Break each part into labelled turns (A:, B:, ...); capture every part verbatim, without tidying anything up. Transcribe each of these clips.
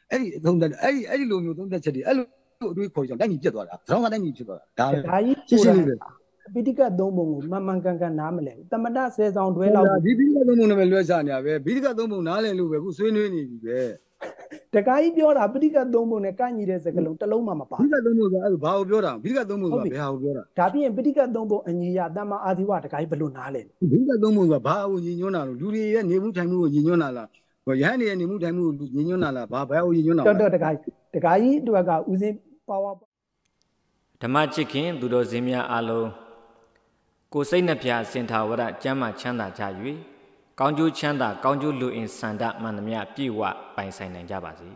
A: အဲ့ဒီသုံးသက်အဲ့ဒီအဲ့ဒီလိုမျိုးသုံးသက်ချက်တွေအဲ့လိုအတွေးခေါ်ကြောင့်တိုင်းပြည်ပြတ်သွားတာသံဃာတိုင်းပြည်ဖြစ်သွားတာဒါပဲ
B: ဒါကြီး
A: ရှင်းရှင်းလေးပဲ
B: ပိဋကတ်သုံးပုံကိုမှန်မှန်ကန်ကန်နားမလဲတမတဆယ်ဆောင်တွဲ
A: ဟုတ်
B: လောက်
A: လားဒီပိဋကတ်သုံးပုံနဲ့ပဲလွှဲချနေရပဲပိဋကတ်သုံးပုံနားလည်လို့ပဲခုဆွေးနွေးနေပြီပဲ
B: တခါကြီးပြောတာပိဋကတ်သုံးပုံနဲ့ကန့်ညီတဲ့စကားလုံးတစ်လုံးမှမပါ
A: ပိဋကတ်သုံးပုံဆိုအဲ့ဒါဘာကိုပြောတာပိဋကတ်သုံးပုံဆိုတာဘယ်ဟာကိုပြောတာ
B: ဒါပြရင်ပိဋကတ်သုံးပုံအညီရတမ္မာအာဇီဝတခါကြီးဘယ်လိုနားလဲ
A: ပိဋကတ်သုံးပုံဆိုတာဘာကိုညီညွတ်တာလို့လူတွေရဲ့နေမှုထိုင်မှုကိုညီညွတ်တာလားရဟန်းတွေရဲ့နေမှုထိုင်မှုကိုညီညွတ်တာလားဘာဘယ်ကိုညီညွတ်တာ
B: တော်တော်တခါကြီးတခါကြီးအတွက်ကဦးစင်းပါဝါ
C: ဓမ္မချစ်ခင်သူတော်စင်များအလုံးကိုစိတ်နှပြစင်ထာဝရကျမ်းမာချမ်းသာကြ၍ကောင်းကျိုးချမ်းသာကောင်းကျိုးလူအင်စန္ဒမှန်သမျှပြည့်ဝပိုင်ဆိုင်နိုင်ကြပါစေ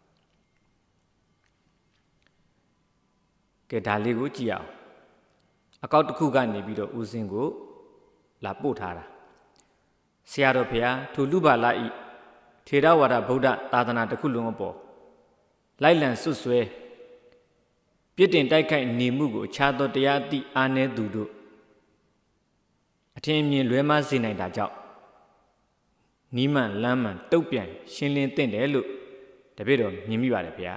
C: ကဲဒါလေးကိုကြည့်အောင်အကောက်တစ်ခုကနေပြီးတော့ဦးစင်းကိုလာပို့ထားတာဆရာတော်ဖျားထိုလူပါလာဤထေရဝါဒဗုဒ္ဓသာသနာတစ်ခုလုံးအပေါ်လိုက်လံဆွဆွဲပြစ်တင်တိုက်ခိုက်နေမှုကိုအခြားသောတရားအသည့်အာနေသူတို့အထင်အမြင်လွဲမှားစေနိုင်တာကြောင့်နီးမှန်လမ်းမှန်တုတ်ပြန်ရှင်းလင်းသင့်တယ်လို့တပည့်တော်မြင်မိပါတယ်ဗျာ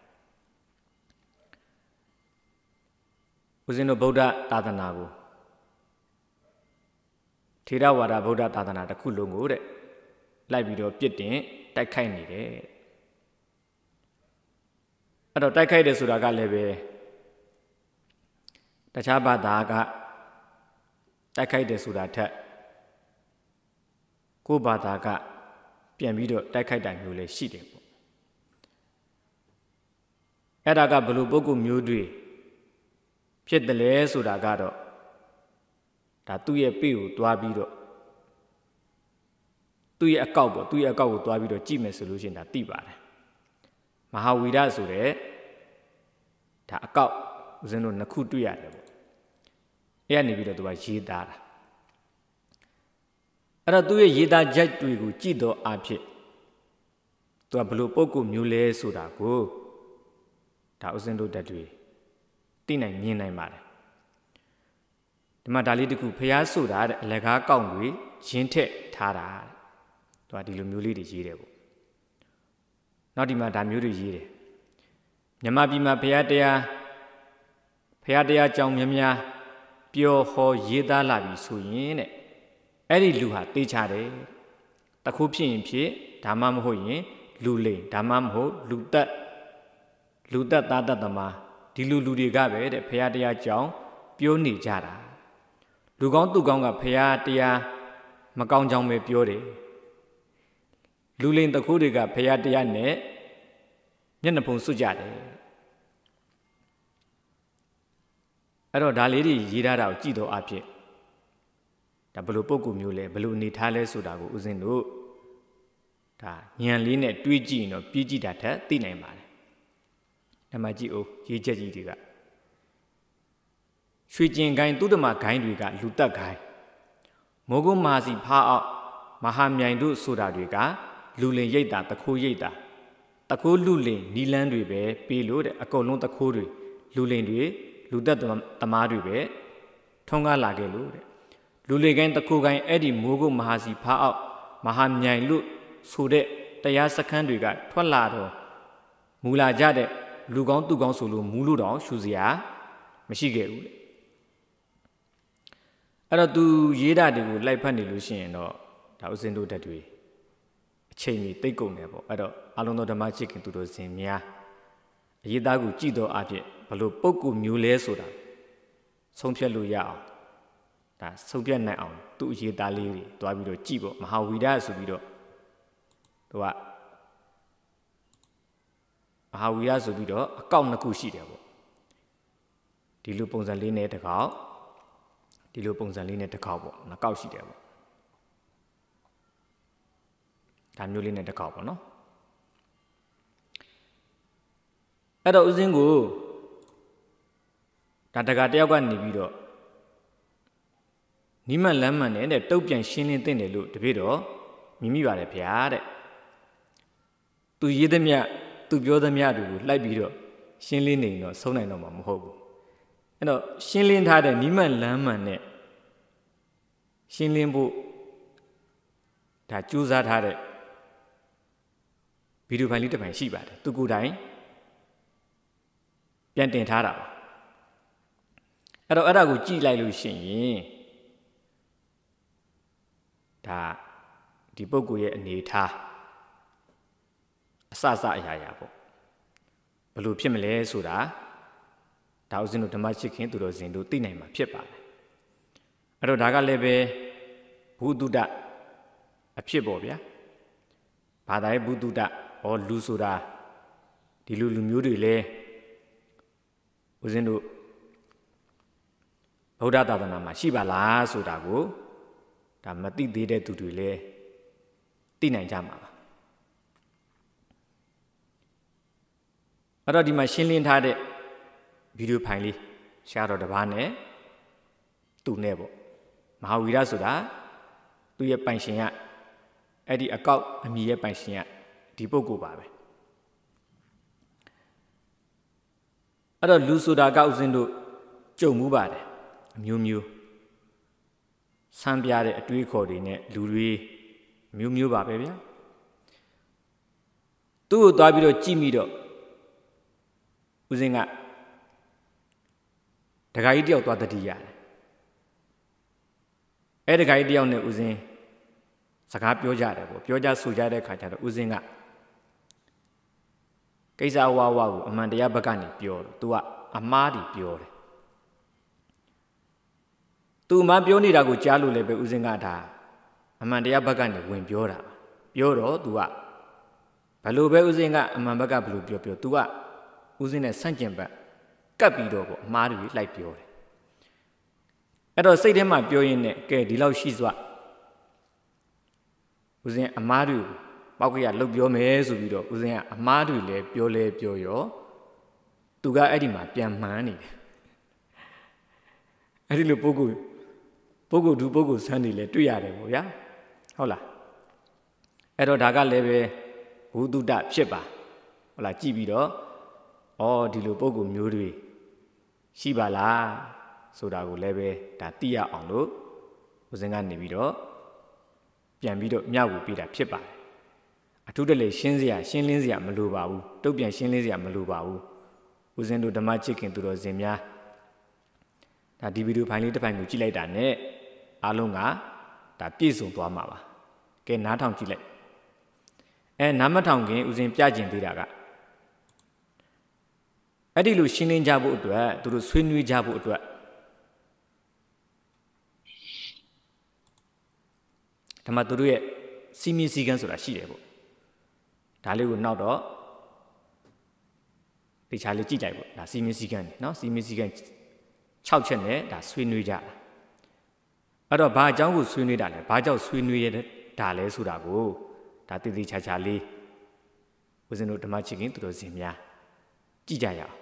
C: ဦးဇင်းတို့ဗုဒ္ဓသာသနာကိုထေရဝါဒဗုဒ္ဓသာသနာတစ်ခုလုံးကိုတဲ့လိုက်ပြီးတော့ပြစ်တင်တိုက်ခိုက်နေတယ်အဲ့တော့တိုက်ခိုက်တယ်ဆိုတာကလည်းပဲတခြားဘာသာကတိုက်ခိုက်တယ်ဆိုတာထက်ကိုယ်ဘာသာကပြန်ပြီးတော့တိုက်ခိုက်တာမျိုးလည်းရှိတယ်ပေါ့အဲ့ဒါကဘယ်လိုပုဂ္ဂိုလ်မျိုးတွေဖြစ်တယ်လဲဆိုတာကတော့ဒါသူ့ရဲ့ပေကိုတွားပြီးတော့သူ့ရဲ့အကောက်ပေါ့သူ့ရဲ့အကောက်ကိုတွားပြီးတော့ကြည့်မယ်ဆိုလို့ရှိရင်ဒါသိပါတယ်မဟာဝီရဆိုတဲ့ဒါအကောက်ဦးဇင်းတို့နှစ်ခုတွေ့ရတယ်ပေါ့အဲ့ကနေပြီးတော့သူကရေးသားတာအဲ့တော့သူ့ရဲ့ရေးသားချက်တွေကိုကြည့်တော့အဖြစ်သူကဘလို့ပုံကိုမျိုးလဲဆိုတာကိုဒါဦးဇင်းတို့တက်တွေသိနိုင်မြင်နိုင်ပါတယ်ဒီမှာဒါလေးတခုဖျားဆိုတာတဲ့အလကားကောက်တွေရင်းထက်ထားတာသူကဒီလိုမျိုးလေးတွေရေးတယ်ပေါ့နောက်ဒီမှာဒါမျိုးတွေရေးတယ်မြမပြည်မှာဖျားတရားဖျားတရားကြောင့်များများပျော်ဟောရေးသားလာပြီဆိုရင်တဲ့အဲ့ဒီလူဟာတေးချတယ်တခုဖြစ်ရင်ဖြစ်ဒါမှမဟုတ်ရင်လူလိမ်ဒါမှမဟုတ်လူတက်လူတက်သားတတ်သမားဒီလူလူတွေကပဲတဲ့ဖရာတရားကြောင့်ပြောနေကြတာလူကောင်းသူကောင်းကဖရာတရားမကောင်းကြောင်းပဲပြောတယ်လူလိမ်တခုတွေကဖရာတရားနဲ့မျက်နှာဖုံးစွတ်ကြတယ်အဲ့တော့ဒါလေးတွေရေးထားတာကိုကြည့်တော့အဖြစ်ဒါဘယ်လိုပုံကူမျိုးလဲဘယ်လိုအနေထားလဲဆိုတာကိုဦးဇင်းတို့ဒါဉာဏ်လေးနဲ့တွေးကြည့်ရင်တော့ပြီးကြည့်တာထက်သိနိုင်ပါတယ်ဓမ္မကြည့်အောင်ရေးချက်ကြီးတွေကရွှေကျင်ကိုင်းသုတ္တမဂိုင်းတွေကလူတက်ဂိုင်းမောဂုမာစီဖားအောင်မဟာမြိုင်တို့ဆိုတာတွေကလူလင်ရိတ်တာတခိုးရိတ်တာတခိုးလူလင်နီလန်းတွေပဲပေးလို့တဲ့အကုန်လုံးတခိုးတွေလူလင်တွေလူတက်သမားတွေပဲထုံးကားလာခဲ့လို့တဲ့လူလေကိုင်းတခိုးကိုင်းအဲ့ဒီမိုးကုတ်မဟာစီဖားအောင်မဟာမြိုင်လို့ဆိုတဲ့တရားစခန်းတွေကထွက်လာတော့မူလာကြတဲ့လူကောင်းသူကောင်းဆိုလို့မူလို့တော့ရှူစရာမရှိခဲ့ဘူးတဲ့အဲ့တော့သူရေးတာတွေကိုလိုက်ဖတ်နေလို့ရှိရင်တော့ဒါဥစဉ်တို့တက်တွေအချိန်ကြီးတိတ်ကုန်တယ်ပေါ့အဲ့တော့အလုံးသောဓမ္မချစ်ခင်သူတို့စင်များအရေးသားကိုကြည့်တော့အဖြစ်ဘလို့ပုဂ္ဂိုလ်မျိုးလဲဆိုတာဆုံးဖြတ်လို့ရအောင်ဒါဆုံးဖြတ်နိုင်အောင်သူ့အရေးသားလေးတွေတွားပြီးတော့ကြည့်ပေါ့မဟာဝီရဆိုပြီးတော့သူကမဟာဝီရဆိုပြီးတော့အကောင့်နှစ်ခုရှိတယ်ပေါ့ဒီလိုပုံစံလေးနဲ့တစ်ခေါက်ဒီလိုပုံစံလေးနဲ့တစ်ခေါက်ပေါ့နှစ်ကောက်ရှိတယ်ပေါ့ဒါမျိုးလေးနဲ့တစ်ခေါက်ပေါ့နော်အဲ့တော့ဦးစင်းကိုဒါတကတယောက်ကနေပြီးတော့နိမလမ်းမှန်တဲ့တုတ်ပြန်ရှင်းလင်းတင်တယ်လို့တပည့်တော်မြင်မိပါတယ်ဗျာတဲ့သူရေးသမျှသူပြောသမျှတွေကိုလိုက်ပြီးတော့ရှင်းလင်းနေတော့ဆုံးနိုင်တော့မှာမဟုတ်ဘူးအဲ့တော့ရှင်းလင်းထားတဲ့နိမလမ်းမှန်နဲ့ရှင်းလင်းဖို့ဒါကြိုးစားထားတဲ့ဗီဒီယိုဖိုင်လေးတစ်ပိုင်ရှိပါတယ်သူကိုယ်တိုင်ပြန်တင်ထားတာပါအဲ့တော့အဲ့ဒါကိုကြည့်လိုက်လို့ရှိရင်ဒါဒီပုဂ္ဂိုလ်ရဲ့အနေထားအစစအရာရာပေါ့ဘယ်လိုဖြစ်မလဲဆိုတာဒါဥစဉ်တို့ဓမ္မချစ်ခင်သူတော်စင်တို့သိနိုင်မှာဖြစ်ပါတယ်အဲ့တော့ဒါကလည်းပဲဘုဒ္ဓတအဖြစ်ပေါ့ဗျာဘာသာရေးဘုဒ္ဓတဟောလူဆိုတာဒီလူလူမျိုးတွေလည်းဥစဉ်တို့ဗုဒ္ဓသာသနာမှာရှိပါလားဆိုတာကိုဒါမသိသေးတဲ့သူတွေလည်းသိနိုင်ကြမှာပါအဲ့တော့ဒီမှာရှင်းလင်းထားတဲ့ဗီဒီယိုဖိုင်လေးရှားတော့တပားနဲ့သူနဲ့ပေါ့မဟာဝီရဆိုတာသူ့ရဲ့ပိုင်ရှင်ကအဲ့ဒီအကောက်အမီရဲ့ပိုင်ရှင်ကဒီပုဂ္ဂိုလ်ပါပဲအဲ့တော့လူဆိုတာကဥစဉ်တို့ကြုံမှုပါတယ်အမျိုးမျိုးဆန်းပြတဲ့အတွေးခေါ်တွေနဲ့လူတွေမျိုးမျိုးပါပဲဗျာသူ့ကိုသွားပြီးတော့ကြည့်မိတော့ဥစဉ်ကဒကာကြီးတယောက်သွားတတိရတယ်အဲ့ဒကာကြီးတယောက်နဲ့ဥစဉ်စကားပြောကြတယ်ပေါ့ပြောကြဆိုကြတဲ့ခါကျတော့ဥစဉ်ကကိစ္စဝါဝါကိုအမှန်တရားဘက်ကနေပြောတော့ तू ကအမားတွေပြောတယ် तू အမားပြောနေတာကိုကြားလို့လည်းပဲဥစဉ်ကဒါအမှန်တရားဘက်ကနေဝင်ပြောတာပြောတော့ तू ကဘယ်လိုပဲဥစဉ်ကအမှန်ဘက်ကဘယ်လိုပြောပြော तू ကဥစဉ်နဲ့ဆန့်ကျင်ဘက်ကပ်ပြီးတော့ပေါ့အမားတွေလိုက်ပြောတယ်အဲ့တော့စိတ်ထဲမှာပြောရင်းနဲ့ကဲဒီလောက်ရှိစွာဥစဉ်အမားတွေပောက်ကရလှုပ်ပြောမယ်ဆိုပြီးတော့ဥစဉ်ကအမားတွေလည်းပြောလဲပြောရောသူကအဲ့ဒီမှာပြန်မှန်းနေတယ်အဲ့ဒီလိုပုဂ္ဂိုလ်ပုဂ္ဂိုလ်ဒုပုဂ္ဂိုလ်ဆန်းနေလဲတွေ့ရတယ်ပေါ့ဗျာဟုတ်လားအဲ့တော့ဒါကလည်းပဲဘုဒ္ဓတဖြစ်ပါဟုတ်လားကြည့်ပြီးတော့ဩဒီလိုပုဂ္ဂိုလ်မျိုးတွေရှိပါလားဆိုတာကိုလည်းပဲဒါသိရအောင်လို့ဥစဉ်ကနေပြီးတော့ပြန်ပြီးတော့မျှဝေပေးတာဖြစ်ပါတယ်အထူးတလေရှင်းစရာရှင်းလင်းစရာမလိုပါဘူးတုတ်ပြန်ရှင်းလင်းစရာမလိုပါဘူးဥစဉ်တို့ဓမ္မချစ်ခင်သူတော်စင်များဒါဒီဗီဒီယိုဖိုင်လေးတစ်ဖိုင်ကိုကြည့်လိုက်တာနဲ့အားလုံးကဒါပြည့်စုံသွားမှာပါကဲနားထောင်ကြည့်လိုက်အဲနားမထောင်ခင်ဥစဉ်ပြကျင်သေးတာကအဲ့ဒီလိုရှင်းလင်းကြဖို့အတွက်သူတို့ဆွေးနွေးကြဖို့အတွက်ဒါမှသူတို့ရဲ့စီမီစီကန်းဆိုတာရှိတယ်ပေါ့ဒါလေးကိုနောက်တော့တေချာလေးကြည့်လိုက်ပေါ့ဒါစီမီစီကန်းเนาะစီမီစီကန်း၆ချက်နဲ့ဒါဆွေးနွေးကြတာအဲ့တော့ဘာအကြောင်းကိုဆွေးနွေးတာလဲဘာကြောင့်ဆွေးနွေးရတာလဲဆိုတာကိုဒါတည်တည်ချာချာလေးဦးဇင်းတို့ဓမ္မချစ်ခင်သူတို့စင်များကြည့်ကြရအောင်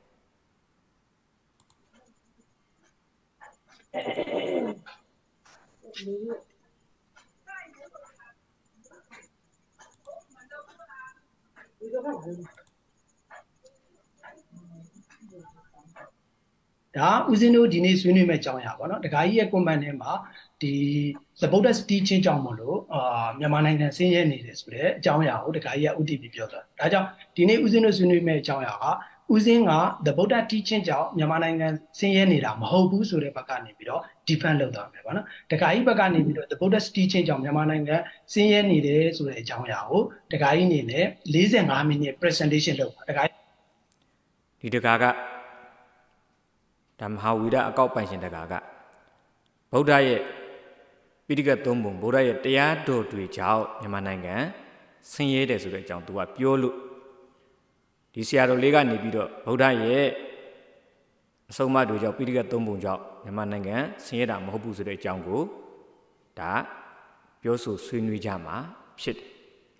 B: ဒါဦးဇင်းတို့ဒီနေ့ဆွေးနွေးမဲ့အကြောင်းအရာပေါ့နော်ဒကာကြီးရဲ့ comment ထဲမှာဒီ the Buddhist teaching ကြောင့်မလို့အာမြန်မာနိုင်ငံဆင်းရဲနေတယ်ဆိုတဲ့အကြောင်းအရာကိုဒကာကြီးကဥတည်ပြီးပြောတာဒါကြောင့်ဒီနေ့ဦးဇင်းတို့ဆွေးနွေးမဲ့အကြောင်းအရာကဦးဇင်းက the Buddha teaching ကြောင့်မြန်မာနိုင်ငံဆင်းရဲနေတာမဟုတ်ဘူးဆိုတဲ့ဘက်ကနေပြီးတော့ defend လုပ်သွားမယ်ပေါ့နော်ဒကာကြီးဘက်ကနေပြီးတော့ the Buddhist teaching ကြောင့်မြန်မာနိုင်ငံဆင်းရဲနေတယ်ဆိုတဲ့အကြောင်းအရာကိုဒကာကြီးအနေနဲ့၄၅မိနစ် presentation လုပ်ပါဒကာကြီး
C: ဒီဒကာကဒါမဟာဝီရအကောက်ပိုင်ရှင်တကာကဗုဒ္ဓရဲ့ပိဋကတ်သုံးပုံဗုဒ္ဓရဲ့တရားတော်တွေကြောင့်မြန်မာနိုင်ငံဆင်းရဲတယ်ဆိုတဲ့အကြောင်းသူကပြောလို့ဒီဆရာတော်လေးကနေပြီးတော့ဗုဒ္ဓရဲ့အဆုံးအမတွေကြောင့်ပိဋကတ်သုံးပုံကြောင့်မြန်မာနိုင်ငံဆင်းရဲတာမဟုတ်ဘူးဆိုတဲ့အကြောင်းကိုဒါပြောဆိုဆွေးနွေးကြမှာဖြစ်တယ်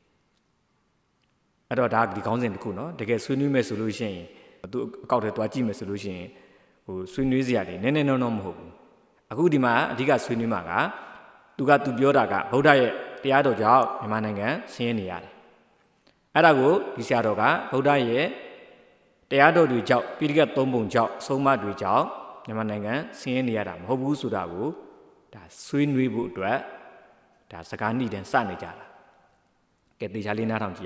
C: အဲ့တော့ဒါဒီကောင်းစဉ်တစ်ခုနော်တကယ်ဆွေးနွေးမယ်ဆိုလို့ရှိရင်သူအကောက်ထဲတွားကြည့်မယ်ဆိုလို့ရှိရင်ဟိုဆွေးနွေးစရာတွေနည်းနည်းနော်နော်မဟုတ်ဘူးအခုဒီမှာအဓိကဆွေးနွေးမှာကသူကသူပြောတာကဗုဒ္ဓရဲ့တရားတော်ကြောင့်မြန်မာနိုင်ငံဆင်းရဲနေရတယ်အဲ့ဒါကိုဒီဆရာတော်ကဗုဒ္ဓရဲ့တရားတော်တွေကြောင့်ပိဋကတ်သုံးပုံကြောင့်ဆုံးမတွေကြောင့်မြန်မာနိုင်ငံဆင်းရဲနေရတာမဟုတ်ဘူးဆိုတာကိုဒါဆွေးနွေးဖို့အတွက်ဒါစကားနှိတဲ့စနေကြတာကဲတေချာလေးနားထောင်ကြည့်အောင်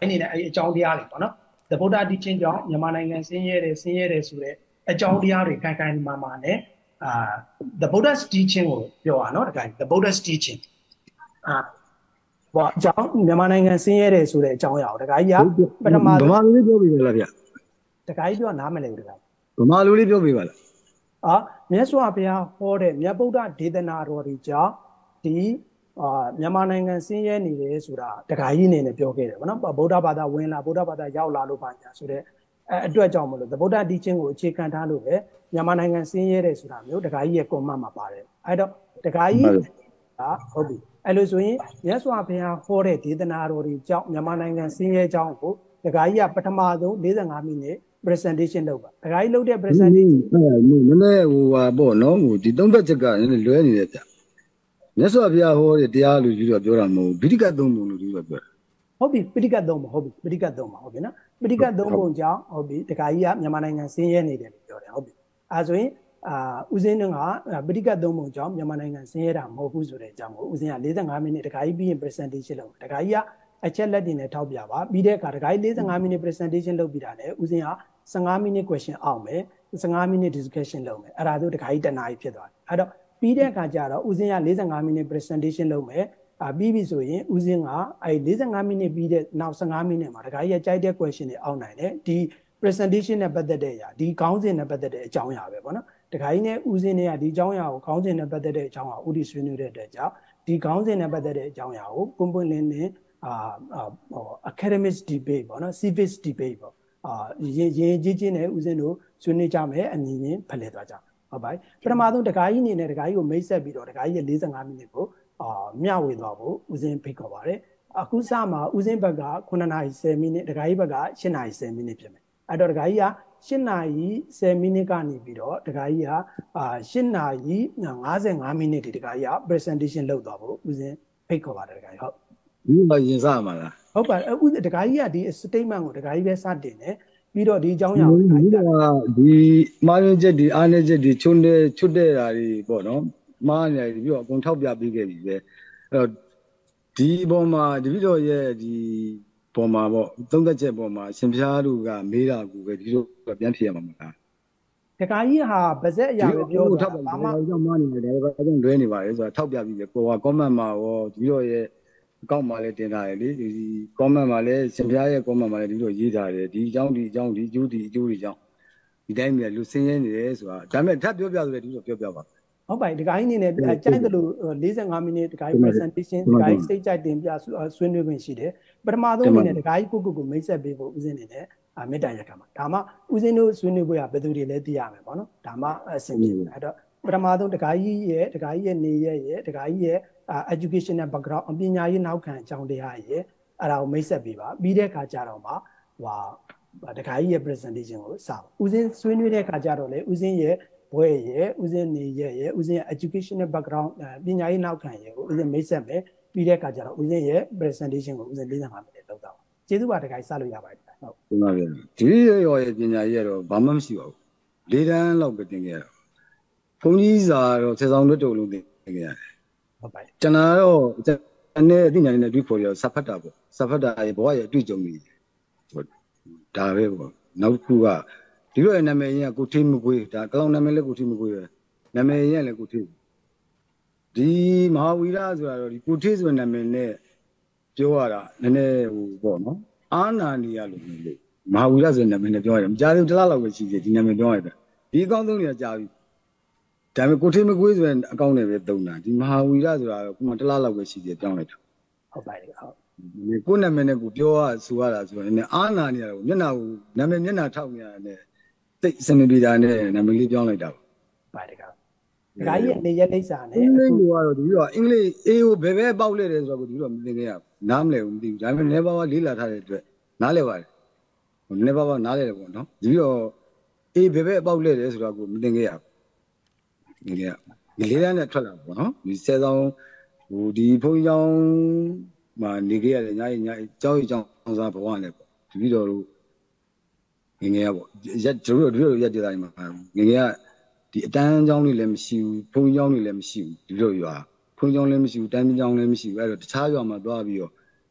B: နေတဲ့အကြောင်းတရားတွေပေါ့နော် the Buddha teaching ကြောင့်မြန်မာနိုင်ငံဆင်းရဲတယ်ဆင်းရဲတယ်ဆိုတဲ့အကြောင်းတရားတွေခိုင်ခိုင်မာမာနဲ့အာ the Buddha's teaching ကိုပြောရနော်တခါ the Buddha's teaching အာဘာအကြောင်းမြန်မာနိုင်ငံဆင်းရဲတယ်ဆိုတဲ့အကြောင်းအရာကိုတခါကြီးကပထမ
A: ဗမာလူလေးပြောပြပါလားဗျ
B: တခါကြီးပြောနားမလည်ဘူးတခါ
A: ဗမာလူလေးပြောပြပါလား
B: အာမြတ်စွာဘုရားဟောတဲ့မြတ်ဗုဒ္ဓဒေသနာတော်တွေကြောင့်ဒီအာမြန်မာနိုင်ငံဆင်းရဲနေတယ်ဆိုတာတခါကြီးအနေနဲ့ပြောခဲ့တယ်ဗောနော်ဗုဒ္ဓဘာသာဝင်လာဗုဒ္ဓဘာသာရောက်လာလို့ပါညာဆိုတဲ့အဲအတွက်ကြောင့်မလို့ဗုဒ္ဓတီချင်းကိုအခြေခံထားလို့ပဲမြန်မာနိုင်ငံဆင်းရဲတယ်ဆိုတာမျိုးတခါကြီးရဲ့ comment မှာပါတယ်အဲတော့တခါကြီးဟာဟုတ်ပြီအဲ့လိုဆိုရင်မြတ်စွာဘုရားဟောတဲ့ဒေသနာတော်တွေကြောင့်မြန်မာနိုင်ငံဆင်းရဲကြောင်းကိုတခါကြီးကပထမဆုံး၄၅မိနစ် presentation လုပ်ပါတခါကြီးလုပ်တဲ့ presentation
A: အဲ့နည်းနည်းဟိုဟာပေါ့နော်ဟိုဒီသုံးသက်ချက်ကနည်းနည်းလွဲနေတယ်ဗျမြတ်စွာဘုရားဟောတဲ့တရားလို့ယူတော့ပြောတာမဟုတ်ဘူးဗိဓိကသုံးပုံလို့ယူတော့ပြောတာ
B: ဟုတ်ပြီပိဋကသုံးပုံဟုတ်ပြီပိဋကသုံးပုံဟုတ်ပြီနော်ပိဋကသုံးပုံကြောင့်ဟုတ်ပြီတခါကြီးကမြန်မာနိုင်ငံဆင်းရဲနေတယ်လို့ပြောတယ်ဟုတ်ပြီအဲဆိုရင်အာဦးစင်းတို့ကပိဋကသုံးပုံကြောင့်မြန်မာနိုင်ငံဆင်းရဲတာမဟုတ်ဘူးဆိုတဲ့အကြောင်းကိုဦးစင်းက၄၅မိနစ်တခါကြီးပြီးရင် presentation လုပ်တခါကြီးကအချက်လက်တွေနဲ့ထောက်ပြပါပြီးတဲ့အခါတခါကြီး၄၅မိနစ် presentation လုပ်ပြီးတာနဲ့ဦးစင်းက၁၅မိနစ် question အောင်မယ်၁၅မိနစ် discussion လုပ်မယ်အဲ့ဒါဆိုတခါကြီးတနားကြီးဖြစ်သွားတယ်အဲ့တော့ပြီးတဲ့အခါကျတော့ဦးစင်းက၄၅မိနစ် presentation လုပ်မယ်အာပြီးပြီဆိုရင်ဦးစင်းကအဲ၄၅မိနစ်ပြီးတဲ့နောက်၁၅မိနစ်မှာတခါကြီးကြိုက်တဲ့ question တွေအောက်နိုင်တယ်ဒီ presentation နဲ့ပတ်သက်တဲ့အရာဒီခေါင်းစဉ်နဲ့ပတ်သက်တဲ့အကြောင်းအရာပဲပေါ့နော်တခါကြီးနဲ့ဦးစင်းတွေကဒီအကြောင်းအရာကိုခေါင်းစဉ်နဲ့ပတ်သက်တဲ့အကြောင်းအရာဥတီဆွေးနွေးတဲ့အတွက်ကြောင့်ဒီခေါင်းစဉ်နဲ့ပတ်သက်တဲ့အကြောင်းအရာကိုပွန့်ပွန့်လင်းလင်းအာဟို academic debate ပေါ့နော် civics debate ပေါ့အာရင်ရင်ကြီးကြီးနဲ့ဦးစင်းတို့ဆွေးနွေးကြမယ်အမြင်ချင်းဖလှယ်သွားကြဟုတ်ပါပြီပထမဆုံးတခါကြီးအနေနဲ့တခါကြီးကိုမိတ်ဆက်ပြီးတော့တခါကြီးရဲ့၄၅မိနစ်ကိုအာမျှဝေသွားဖို့ဦးစင်းဖိတ်ခေါ်ပါတယ်အခုစမှာဦးစင်းဘက်က9နာရီ10မိနစ်တခါကြီးဘက်က8နာရီ10မိနစ်ဖြစ်မယ်အဲ့တော့တခါကြီးက8နာရီ10မိနစ်ကနေပြီးတော့တခါကြီးကအာ8နာရီ55မိနစ်ဒီတခါကြီးက presentation လုပ်သွားဖို့ဦးစင်းဖိတ်ခေါ်ပါတယ်တခါကြီးဟုတ်
A: ဒီမှာရင်စားမှာလား
B: ဟုတ်ပါဦးတခါကြီးကဒီ statement ကိုတခါကြီးပဲစတင်တယ်ပြီးတော့ဒီအကြောင်းအရာ
A: ကိုဒီမာရင်းချက်ဒီအားနည်းချက်ဒီချုံတဲ့ချွတ်တဲ့ဓာတ်တွေပေါ့နော်မားနေပြီးတော့အကုန်ထောက်ပြပေးခဲ့ပြီပဲအဲ့တော့ဒီပေါ်မှာတပည့်တော်ရဲ့ဒီပေါ်မှာပေါ့သုံးသက်ချက်ပေါ်မှာရှင်ဖျားတို့ကမေးတာကိုပဲဒီလိုပြန်ဖြေရမှာမလား
B: တခါကြီးဟာဗဇက်အရာပဲပြောတာဘာမှ
A: ကြောင့်မားနေတယ်ဒါပဲအကြောင်းလွဲနေပါလေဆိုတာထောက်ပြပြီးပဲကိုက comment မှာရောတပည့်တော်ရဲ့အကောင့်မှာလည်းတင်ထားတယ်လေဒီ comment မှာလည်းရှင်ဖျားရဲ့ comment မှာလည်းတပည့်တော်ရေးထားတယ်ဒီအကြောင်းဒီအကြောင်းဒီအကျိုးဒီအကျိုးတွေကြောင့်ဒီတိုင်းမျိုးလူစင်းရဲနေတယ်ဆိုတာဒါပေမဲ့ထပ်ပြောပြဆိုလည်းတပည့်တော်ပြောပြပါ
B: ဟုတ်ပါဒီကိုင်းအနေနဲ့ကြိုက်တယ်လို့၄၅မိနစ်ဒီကိုင်း presentation ဒီကိုင်းစိတ်ကြိုက်တင်ပြဆွေးနွေးခွင့်ရှိတယ်ပထမဆုံးအနေနဲ့ဒီကိုင်းကိုကိုကိုမိတ်ဆက်ပေးဖို့ဦးစင်းနေနဲ့မေတ္တာရပ်ခံပါဒါမှဦးစင်းတို့ဆွေးနွေးဖို့ရဘယ်သူတွေလဲသိရမယ်ပေါ့နော်ဒါမှအဆင်ပြေတယ်အဲ့တော့ပထမဆုံးဒီကိုင်းရဲ့ဒီကိုင်းရဲ့နေရဲ့ရဲ့ဒီကိုင်းရဲ့ educational background ပညာရေးနောက်ခံအကြောင်းတရားရဲ့အဲ့ဒါကိုမိတ်ဆက်ပေးပါပြီးတဲ့အခါကျတော့မှဟိုဒီကိုင်းရဲ့ presentation ကိုစပါဦးစင်းဆွေးနွေးတဲ့အခါကျတော့လေဦးစင်းရဲ့ဘွဲရဲ့ဦးစင်းနေရဲ့ရဲ့ဦးစင်းရဲ့ educational background ပညာရေးနောက်ခံရဲ့ကိုဦးစင်းမိတ်ဆက်မယ်ပြီးတဲ့အခါကျတော့ဦးစင်းရဲ့ presentation ကိုဦးစင်း၄၅မိနစ်လောက်တော့ကျေးဇူးပါတခါစလို့ရပါတယ်ဟုတ်
A: ဟုတ်ပါပြီဒီရောရဲ့ပညာရေးကတော့ဘာမှမရှိပါဘူး၄တန်းလောက်ပဲတင်ခဲ့ရတော့ဘုန်းကြီးစာတော့ဆယ်ဆောင်လွတ်တုံလုံးတင်ခဲ့ရတယ်
B: ဟုတ်ပါတယ်
A: ကျွန်တော်တော့အနေအသိဉာဏ်နဲ့တွေးခေါ်ရစဖတ်တာပေါ့စဖတ်တာရဲ့ဘဝရဲ့အတွေ့အကြုံတွေဒါပဲပေါ့နောက်တစ်ခုကဒီလိုနာမည်ကြီးကကိုထေးမကွေးဒါကလောင်နာမည်လည်းကိုထေးမကွေးပဲနာမည်ကြီးကလည်းကိုထေးဒီမဟာဝီရဆိုတာတော့ဒီကိုထေးဆိုတဲ့နာမည်နဲ့ပြောရတာနည်းနည်းဟိုပေါ့နော်အာနာနီရလို့မျိုးလို့မဟာဝီရဆိုတဲ့နာမည်နဲ့ပြောရတယ်မကြားသေးဘူးတစ်လားလောက်ပဲရှိသေးဒီနာမည်ပြောရတယ်ဒီအကောင့်သုံးနေတာကြားပြီဒါပေမဲ့ကိုထေးမကွေးဆိုတဲ့အကောင့်နဲ့ပဲသုံးတာဒီမဟာဝီရဆိုတာတော့ခုမှတစ်လားလောက်ပဲရှိသေးပြောင်းလိုက်တာ
B: ဟုတ်ပါတယ်ဟုတ်
A: ဒီကိုနာမည်နဲ့ကိုပြောရဆိုရတာဆိုတော့နည်းနည်းအာနာနီရတော့မျက်နှာကိုနာမည်မျက်နှာထောက်နေရတယ်သိစနေပြည်တာနဲ့နာမည်လေးပြောင်းလိုက်တာပါ
B: ပါတယ်ကဒကာကြီးအနေရလိမ့်စာနဲ့
A: အင်္ဂလိပ်ကတော့ဒီလိုအင်္ဂလိပ်အေးကိုဘယ်ဘဲပေါက်လဲတယ်ဆိုတော့ဒီလိုမသိခဲ့ရဘူးနားမလဲဘူးမသိဘူးဒါပေမဲ့နေပါပါလေးလာထားတဲ့အတွက်နားလဲပါတယ်နေပါပါနားလဲတယ်ပေါ့နော်ဒီတော့အေးဘယ်ဘဲပေါက်လဲတယ်ဆိုတော့ကိုမသိခဲ့ရဘူးငယ်ကဒီလေးတန်းနဲ့ထွက်လာပေါ့နော်ဒီဆယ်ဆောင်ဟိုဒီဘုန်းကြီးကျောင်းမှာနေခဲ့ရတယ်ညာညာကျောင်းကြီးကျောင်းစားဘဝနဲ့ပေါ့ဒီပြီးတော့လို့ငငယ်ကပေါ့ရက်တို့တို့ရက်ကြတာမှာငငယ်ကဒီအတန်းကျောင်းလေးလည်းမရှိဘူးဘုံကျောင်းလေးလည်းမရှိဘူးဒီလိုရွာဘုံကျောင်းလည်းမရှိဘူးတန်းကျောင်းလည်းမရှိဘူးအဲ့တော့တခြားရွာမှာသွားပြီးတော့င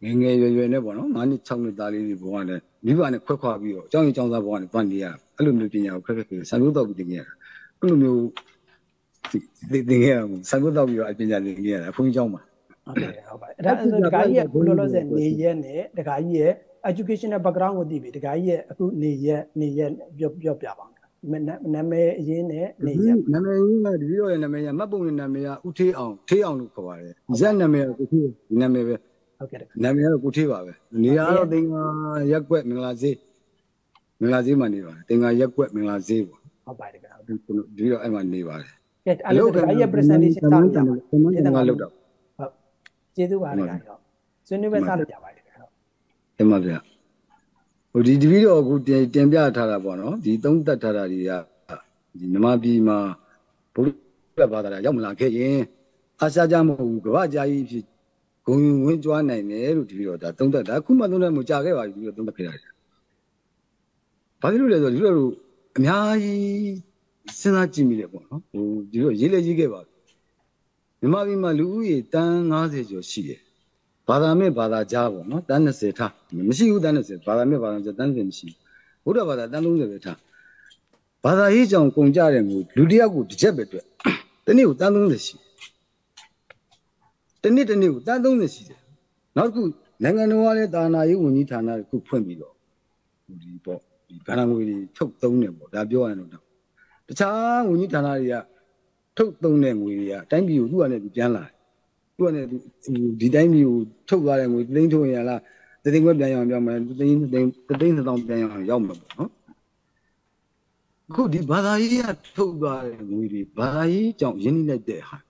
A: ငယ်ငယ်ရွယ်ရွယ်နဲ့ပေါ့နော်ငါးနှစ်ခြောက်နှစ်သားလေးတွေဘဝနဲ့မိဘနဲ့ခွက်ခွာပြီးတော့အကြောင်းအကြောင်းသားဘဝနဲ့တွန်းနေရအဲ့လိုမျိုးပညာကိုခက်ခက်ခက်ဆံလို့တော့ပြီးတင်ရတာအဲ့လိုမျိုးတင်ရအောင်ဆံလို့တော့ပြီးတော့အပညာသင်ရတာဘုန်းကြီးကျောင်းမှာ
B: ဟုတ်တယ်ဟုတ်ပါတယ်အဲ့ဒါဆိုတခါကြီးရဲ့အခုလောလောဆယ်နေရက်နဲ့တခါကြီးရဲ့ educational background ကိုသိပြီတခါကြီးရဲ့အခုနေရက်နေရက်ပြောပြောပြပါနာမည်အရင်းနဲ့နေရက်
A: နာမည်ရင်းကဒီလိုရဲ့နာမည်ကမှတ်ပုံနဲ့နာမည်ကဦးထေးအောင်ထေးအောင်လို့ခေါ်ပါတယ်ဇက်နာမည်ကကိုထေးနာမည်ပဲ
B: ဟုတ်ကဲ့
A: နာမည်ကတော့ကိုထေးပါပဲနေရာတော့တင်္ဂါရက်ကွက်မင်္ဂလာဈေးမင်္ဂလာဈေးမှာနေပါတယ်တင်္ဂါရက်ကွက်မင်္ဂလာဈေးပေါ့
B: ဟုတ်ပါတယ်ကဲ
A: ဒီတော့အဲ့မှာနေပါတယ်
B: ကဲအဲ့လိုတခါကြီး presentation စလုပ်ကြပါ
A: ကျေးဇူးပါလောက်တော့
B: ဟုတ်ကျေးဇူးပါတခါတော့ဆွေးနွေးပွဲစလုပ်ကြပါတခါဟုတ်
A: အဲ့မှာဗျဟိုဒီဒီဗီဒီယိုကိုတင်ပြထားတာပေါ့နော်ဒီသုံးသက်ထားတာတွေကဒီမြန်မာပြည်မှာဘုရားဘာသာရောက်မလာခဲ့ရင်အာရှကြမဟုတ်ဘူးကမ္ဘာကြာကြီးဖြစ်ဂုံဝင်းကြွားနိုင်တယ်လို့ဒီဗီဒီယိုဒါသုံးသက်တာအခုမှသုံးသက်မှုကြာခဲ့ပါပြီဒီဗီဒီယိုသုံးသက်ခဲ့တာဘာဖြစ်လို့လဲဆိုတော့ဒီလိုအများကြီးစဉ်းစားကြည့်မိတယ်ပေါ့နော်ဟိုဒီလိုရေးလဲရေးခဲ့ပါမြန်မာပြည်မှာလူဦးရေတန်းငါးဆယ်ကျော်ရှိတယ်ဘာသာမဲ့ဘာသာကြားပေါ့နော်တန်း၂၀ထားမရှိဘူးတန်း၂၀ဘာသာမဲ့ဘာသာကြားတန်း၂၀မရှိဘုရားဘာသာတန်း၃၀ပဲထားဘာသာရေးကြောင့်ကုန်ကြတဲ့ငွေလူတယောက်ကိုတစ်ချက်ပဲတွေ့တနေ့ကိုတန်း၃၀ရှိတနေ့တနေ့ကိုတန်း၃၀ရှိတယ်နောက်တစ်ခုနိုင်ငံတော်ကလည်းတာနာရေးဝန်ကြီးဌာနတစ်ခုဖွင့်ပြီးတော့ဒီပေါ့ဒီဘာသာငွေတွေထုတ်သုံးတယ်ပေါ့ဒါပြောရရင်တော့တခြားဝန်ကြီးဌာနတွေကထုတ်သုံးတဲ့ငွေတွေကအတိုင်းပြည်ကိုသူ့အနေနဲ့ပြန်လာသူ့အနေနဲ့ဒီတိုင်းပြည်ကိုထုတ်သွားတဲ့ငွေသိန်းထုတ်ရင်လားသိန်းခွဲပြန်ရအောင်ပြောမယ်သိန်းသိန်းသိန်းသောင်းပြန်ရအောင်ရောက်မှာပေါ့နော်အခုဒီဘာသာရေးကထုတ်သွားတဲ့ငွေတွေဘာသာရေးကြောင့်ရင်းနှီးလိုက်တဲ့ဟာ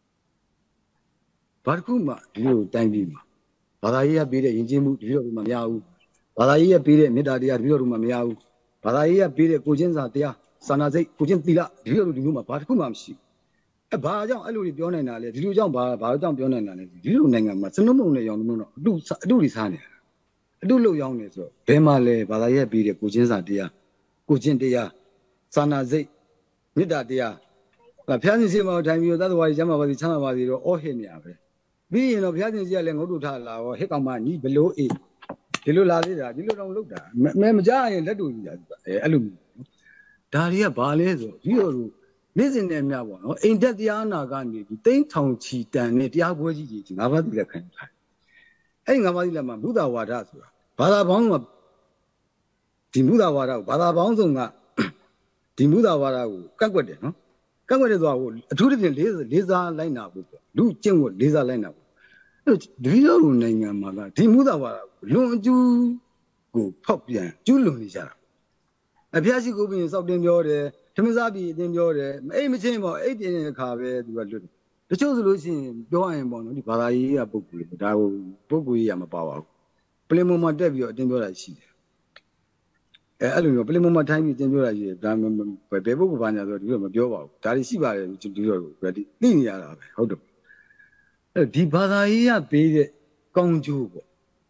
A: ဘာတစ်ခုမှဒီလိုတိုင်းပြည်မှာဘာသာရေးကပေးတဲ့ယဉ်ကျေးမှုဒီလိုမှမရဘူးဘာသာရေးကပေးတဲ့မေတ္တာတရားဒီလိုမှမရဘူးဘာသာရေးကပေးတဲ့ကိုချင်းစာတရားစာနာစိတ်ကိုချင်းသီလဒီလိုဒီလိုမှဘာတစ်ခုမှမရှိအဲဘာကြောင့်အဲ့လိုတွေပြောနိုင်တာလဲဒီလိုကြောင့်ဘာဘာကြောင့်ပြောနိုင်တာလဲဒီလိုနိုင်ငံမှာစနုံမုံနဲ့ရောင်မုံတော့အတုအတုတွေစားနေတာအတုလို့ရောင်းနေဆိုတော့ဘယ်မှာလဲဘာသာရေးပေးတဲ့ကိုချင်းစာတရားကိုချင်းတရားစာနာစိတ်မေတ္တာတရားဘုရားရှင်စီမောထိုင်ပြီးတော့သတ္တဝါကြီးကျမ်းပါပါစီချမ်းသာပါစီတော့အော်ဟစ်နေရပဲပြီးရင်တော့ဘုရားရှင်စီကလည်းငုတ်တုထားလာရောဟစ်ကောင်မညီဘလို့အေးဒီလိုလာသေးတာဒီလိုတော့လုပ်တာမဲမကြရင်လက်တူကြီးတာအဲအဲ့လိုဒါတွေကဘာလဲဆိုဒီလိုနေ့စဉ်နဲ့မြပေါ့နော်အိမ်တက်တရားနာကနေပြီးတိမ့်ထောင်ချီတန်နဲ့တရားပွဲကြီးကြီးငါးပါးတိလက်ခံထားအဲ့ဒီငါးပါးတိလက်မှာဘုဒ္ဓဝါဒဆိုတာဘာသာပေါင်းကဒီဘုဒ္ဓဝါဒကိုဘာသာပေါင်းစုံကဒီမူသာဝါဒကိုကန့်ကွက်တယ်နော်ကန့်ကွက်တဲ့သွားကိုအထူးသဖြင့်လေးလေးစားလိုက်နာဖို့ပေါ့လူကျင့်ကိုလေးစားလိုက်နာဖို့အဲ့ဒီလိုနိုင်ငံမှာကဒီမူသာဝါဒကိုလွန်အကျူးကိုဖောက်ပြန်ကျူးလွန်နေကြတာအဖျားရှိကိုပြင်စောက်တင်ပြောတယ်ထမင်းစားပြီးအတင်ပြောတယ်အိမ်မချင်းပေါ့အိတ်တင်တဲ့ခါပဲသူကလွတ်တယ်တချို့ဆိုလို့ရှိရင်ပြောရရင်ပေါ့နော်ဒီဘာသာရေးကပုဂ္ဂိုလ်ဒါကိုပုဂ္ဂိုလ်ကြီးကမပါပါဘူးပလင်မမှာတက်ပြီးတော့အတင်ပြောတာရှိတယ်အဲအဲ့လိုမျိုးပလင်မမှာထိုင်းပြီးတင်ပြောတာရှိတယ်ဒါဘယ်ပုဂ္ဂိုလ်ဘာညာဆိုဒီလိုမပြောပါဘူးဒါတွေရှိပါတယ်ဒီလိုဒီသိနေရတာပဲဟုတ်တယ်အဲ့ဒီဘာသာရေးကပေးတဲ့ကောင်းကျိုးပေါ့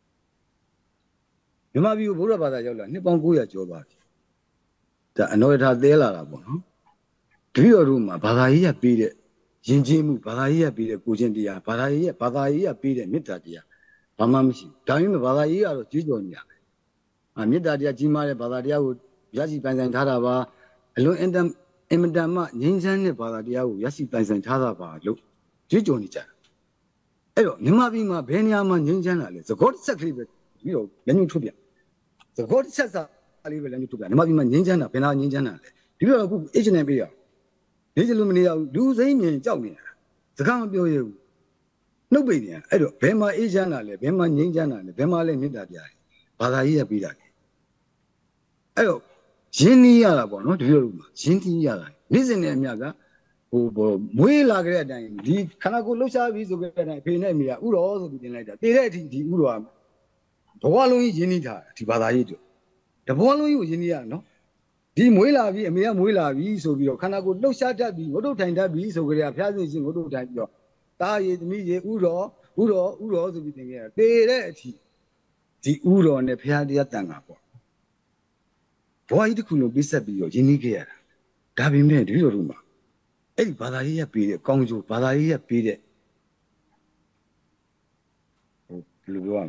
A: မြန်မာပြည်ကိုဘုရားဘာသာရောက်လာနှစ်ပေါင်း၉ရာကျော်ပါပြီဒါအနော်ထားသေးလာတာပေါ့နော်တပည့်တော်တို့မှာဘာသာရေးကပေးတဲ့ယဉ်ကျေးမှုဘာသာရေးကပေးတဲ့ကိုချင်းတရားဘာသာရေးကဘာသာရေးကပေးတဲ့မေတ္တာတရားဘာမှမရှိဘူးဒါပေမဲ့ဘာသာရေးကတော့ကြွေးကြော်နေရတယ်အာမေတ္တာတရားကြီးမားတဲ့ဘာသာတရားကိုရရှိပိုင်ဆိုင်ထားတာပါအလွန်အင်တန်အင်မတန်မှငြိမ်းချမ်းတဲ့ဘာသာတရားကိုရရှိပိုင်ဆိုင်ထားတာပါလို့ကြွေးကြော်နေကြတယ်အဲ့တော့မြန်မာပြည်မှာဘယ်နေရာမှာငြိမ်းချမ်းတာလဲသကောတစ်ဆက်ကလေးပဲပြီးတော့လက်ညှိုးထုတ်ပြသကောတစ်ဆက်စာလေးပဲလက်ညှိုးထုတ်ပြမြန်မာပြည်မှာငြိမ်းချမ်းတာဘယ်နာငြိမ်းချမ်းတာလဲဒီလိုအခု H and M ပေးရနေချင်လို့မနေရဘူးလူစိမ့်မြင်ကြောက်နေတာစကားမပြောရဘူးနှုတ်ပိတ်နေအဲ့တော့ဘယ်မှာအေးချမ်းတာလဲဘယ်မှာငြိမ်းချမ်းတာလဲဘယ်မှာလဲမေတ္တာတရားဘာသာရေးရပြီးတာလေအဲ့တော့ရင်းနှီးရတာပေါ့နော်ဒီလိုလိုမှာရင်းနှီးရတာနေ့စဉ်နဲ့အမျှကဟိုမွေးလာကြတဲ့အတိုင်းဒီခန္ဓာကိုယ်လှုပ်ရှားပြီးဆိုကြတဲ့အတိုင်းဖေနဲ့အမေကဥတော်ဆိုပြီးတင်လိုက်တာတည်တဲ့အထိဒီဥတော်ကဘဝလုံးကြီးရင်းနှီးထားဒီဘာသာရေးတို့တဘဝလုံးကြီးကိုရင်းနှီးရနော်ဒီမွေးလာပြီးအမေကမွေးလာပြီးဆိုပြီးတော့ခန္ဓာကိုယ်လှုပ်ရှားတတ်ပြီးငုတ်တုတ်ထိုင်တတ်ပြီးဆိုကြတဲ့ဘုရားရှင်ရှင်ငုတ်တုတ်ထိုင်ပြီးတော့တာရည်သမီးရည်ဥတော်ဥတော်ဥတော်ဆိုပြီးတင်ခဲ့တာတည်တဲ့အထိဒီဥတော်နဲ့ဘုရားတရားတန်ခါပေါ့ဘဝကြီးတစ်ခုလုံးပြည့်စက်ပြီးတော့ရင်းနှီးခဲ့ရတာဒါပေမဲ့ဒီလိုလိုမှာအဲ့ဒီဘာသာရေးရပေးတဲ့ကောင်းကျိုးဘာသာရေးရပေးတဲ့ဟိုဘယ်လိုပြောရမလဲ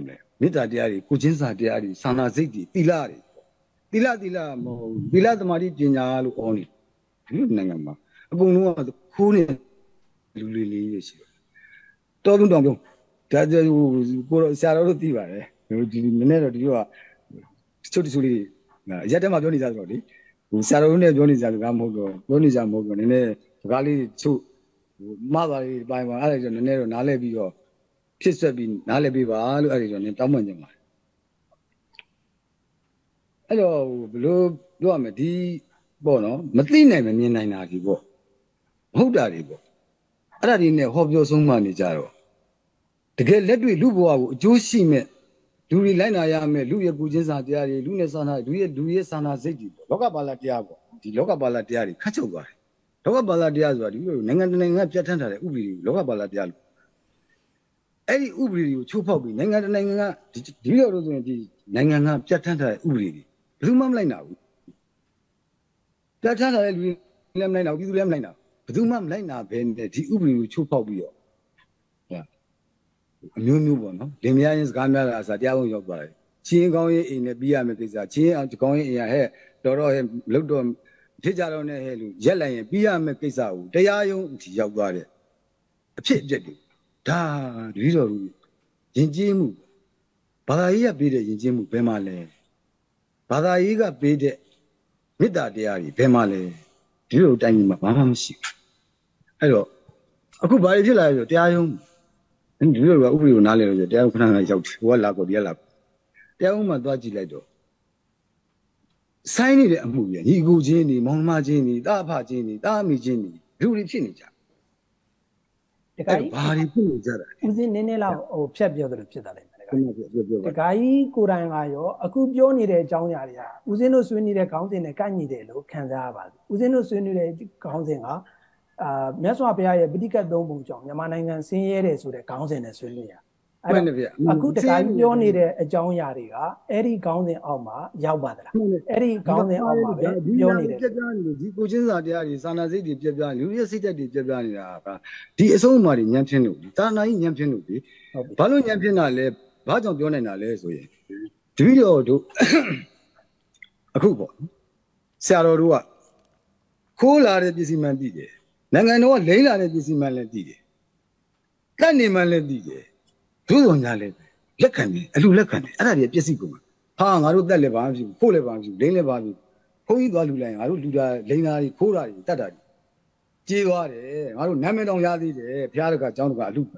A: မေတ္တာတရားတွေကိုချင်းစာတရားတွေသာနာစိတ်တွေသီလတွေသီလသီလမဟုတ်သီလသမာဓိပညာလို့အော်နေဒီနိုင်ငံမှာအကုန်လုံးကခိုးနေလူလေးလေးရရှိတော်တုံးတောင်ပြုံးဒါဟိုကိုဆရာတော်တို့သိပါတယ်ဒီနည်းနည်းတော့ဒီကချုပ်တချို့လေးရက်တက်မှပြောနေကြဆိုတော့လေဟိုဆရာတော်တို့နဲ့ပြောနေကြလို့ကမဟုတ်တော့ပြောနေကြမဟုတ်တော့နည်းနည်းစကားလေးချုပ်မှားပါလေးပိုင်းပါအဲ့ဒါကြောင့်နည်းနည်းတော့နားလဲပြီးတော့ဖြစ်ဆက်ပြီးနားလဲပေးပါလို့အဲ့ဒီတော့နည်းတောင်းပန်ကြပါအဲ့တော့ဘလို့ပြောရမယ်ဒီပေါ့နော်မသိနိုင်မမြင်နိုင်တာဒီပေါ့မဟုတ်တာတွေပေါ့အဲ့ဒါတွေနဲ့ဟောပြောဆုံးမှနေကြတော့တကယ်လက်တွေ့လူဘဝကိုအကျိုးရှိမဲ့လူတွေလိုက်နာရမယ်လူရဲ့ကိုချင်းစာတရားတွေလူနဲ့စာနာလူရဲ့လူရဲ့စာနာစိတ်တွေပေါ့လောကပါဠိတရားပေါ့ဒီလောကပါဠိတရားတွေခတ်ချုပ်သွားတယ်လောကပါဠိတရားဆိုတာဒီလိုနိုင်ငံတနိုင်ငံပြဋ္ဌာန်းထားတဲ့ဥပဒေတွေလောကပါဠိတရားလို့အဲ့ဒီဥပဒေတွေကိုချိုးဖောက်ပြီးနိုင်ငံတနိုင်ငံကဒီလိုလို့ဆိုရင်ဒီနိုင်ငံကပြဋ္ဌာန်းထားတဲ့ဥပဒေတွေဘယ်သူမှမလိုက်နာဘူးပြဋ္ဌာန်းထားတဲ့လူတွေလည်းမလိုက်နာဘူးပြည်သူလည်းမလိုက်နာဘူးဘယ်သူမှမလိုက်နာဘဲနဲ့ဒီဥပဒေကိုချိုးဖောက်ပြီးတော့အမျိုးမျိုးပေါ့နော်လင်မယားချင်းစကားများတာအစားတရားဝင်ရောက်သွားတယ်ချင်းကောင်းရင်အိမ်နဲ့ပြီးရမယ်ကိစ္စချင်းအောင်ကောင်းရင်အိမ်ရဟဲ့တော်တော်ဟဲ့လုတ်တော့ဖြစ်ကြတော့နဲ့ဟဲ့လူရက်လိုက်ရင်ပြီးရမယ်ကိစ္စကိုတရားရုံးအထိရောက်သွားတယ်အဖြစ်အပျက်တွေဒါဒီတော်လူယဉ်ကျေးမှုဘာသာရေးကပေးတဲ့ယဉ်ကျေးမှုဘယ်မှာလဲဘာသာရေးကပေးတဲ့မေတ္တာတရားတွေဘယ်မှာလဲဒီလိုတိုင်းကြီးမှာဘာမှမရှိဘူးအဲ့တော့အခုဘာတွေဖြစ်လာလဲဆိုတရားရုံးဒီလိုကဥပဒေကိုနားလည်လို့ဆိုတရားဥပဒေကရောက်တယ်ဟိုကလာကိုဒီကလာတရားဥပဒေမှာသွားကြည့်လိုက်တော့ဆိုင်းနေတဲ့အမှုရညီကိုချင်းနေမောင်နှမချင်းနေတာအဖချင်းနေတာအမိချင်းနေလူတွေဖြစ်နေကြ
B: တခါကြီး
A: ဘာတွေဖြစ်နေကြတာ
B: ဦးစင်းနည်းနည်းလောက်ဟိုဖြတ်ပြောသလိုဖြစ်တာလေတခါကြီးတခါကြီးကိုယ်တိုင်ကရောအခုပြောနေတဲ့အကြောင်းအရာတွေကဦးစင်းတို့ဆွေးနေတဲ့ခေါင်းစဉ်နဲ့ကန့်ညီတယ်လို့ခံစားရပါတယ်ဦးစင်းတို့ဆွေးနေတဲ့ခေါင်းစဉ်ကအာမြတ်စွာဘုရားရဲ့ပဋိကတ်သုံးပုံကြောင့်မြန်မာနိုင်ငံဆင်းရဲတယ်ဆိုတဲ့ခေါင်းစဉ်နဲ့ဆွေးနွေးရအဲ့ဒါအခုတခါကြီးပြောနေတဲ့အကြောင်းအရာတွေကအဲ့ဒီခေါင်းစဉ်အောက်မှာရောက်ပါသလားအဲ့ဒီခေါင်းစဉ်အောက်မှာပဲပြောနေတယ်
A: ပြပြနေလို့ဒီကိုချင်းစာတရားတွေစာနာစိတ်တွေပြပြလူရဲ့စိတ်ဓာတ်တွေပြပြနေတာကဒီအဆုံးအမတွေညံဖြစ်လို့တာနာကြီးညံဖြစ်လို့ဒီဘာလို့ညံဖြစ်တာလဲဘာကြောင့်ပြောနိုင်တာလဲဆိုရင်တပည့်တော်တို့အခုပေါ့ဆရာတော်တို့ကခိုးလာတဲ့ပစ္စည်းမှန်တည်တယ်နိုင်ငံတော်ကလိမ့်လာတဲ့ပစ္စည်းမှလည်းတည်တယ်။တတ်နေမှလည်းတည်တယ်။ဒုစုံညာလည်းလက်ခံတယ်အလူလက်ခံတယ်အဲ့ဒါတွေပစ္စည်းကုန်ဟာငါတို့တက်လည်းပါမဖြစ်ဘူးခိုးလည်းပါမဖြစ်ဘူးလိမ့်လည်းပါမဖြစ်ဘူးဘုန်းကြီးသွားလူလိုက်ငါတို့လူတာလိမ့်တာတွေခိုးတာတွေတတ်တာတွေကြေးသွားတယ်ငါတို့နာမည်တောင်ရသေးတယ်ဘုရားတကအကြောင်းတကအလူ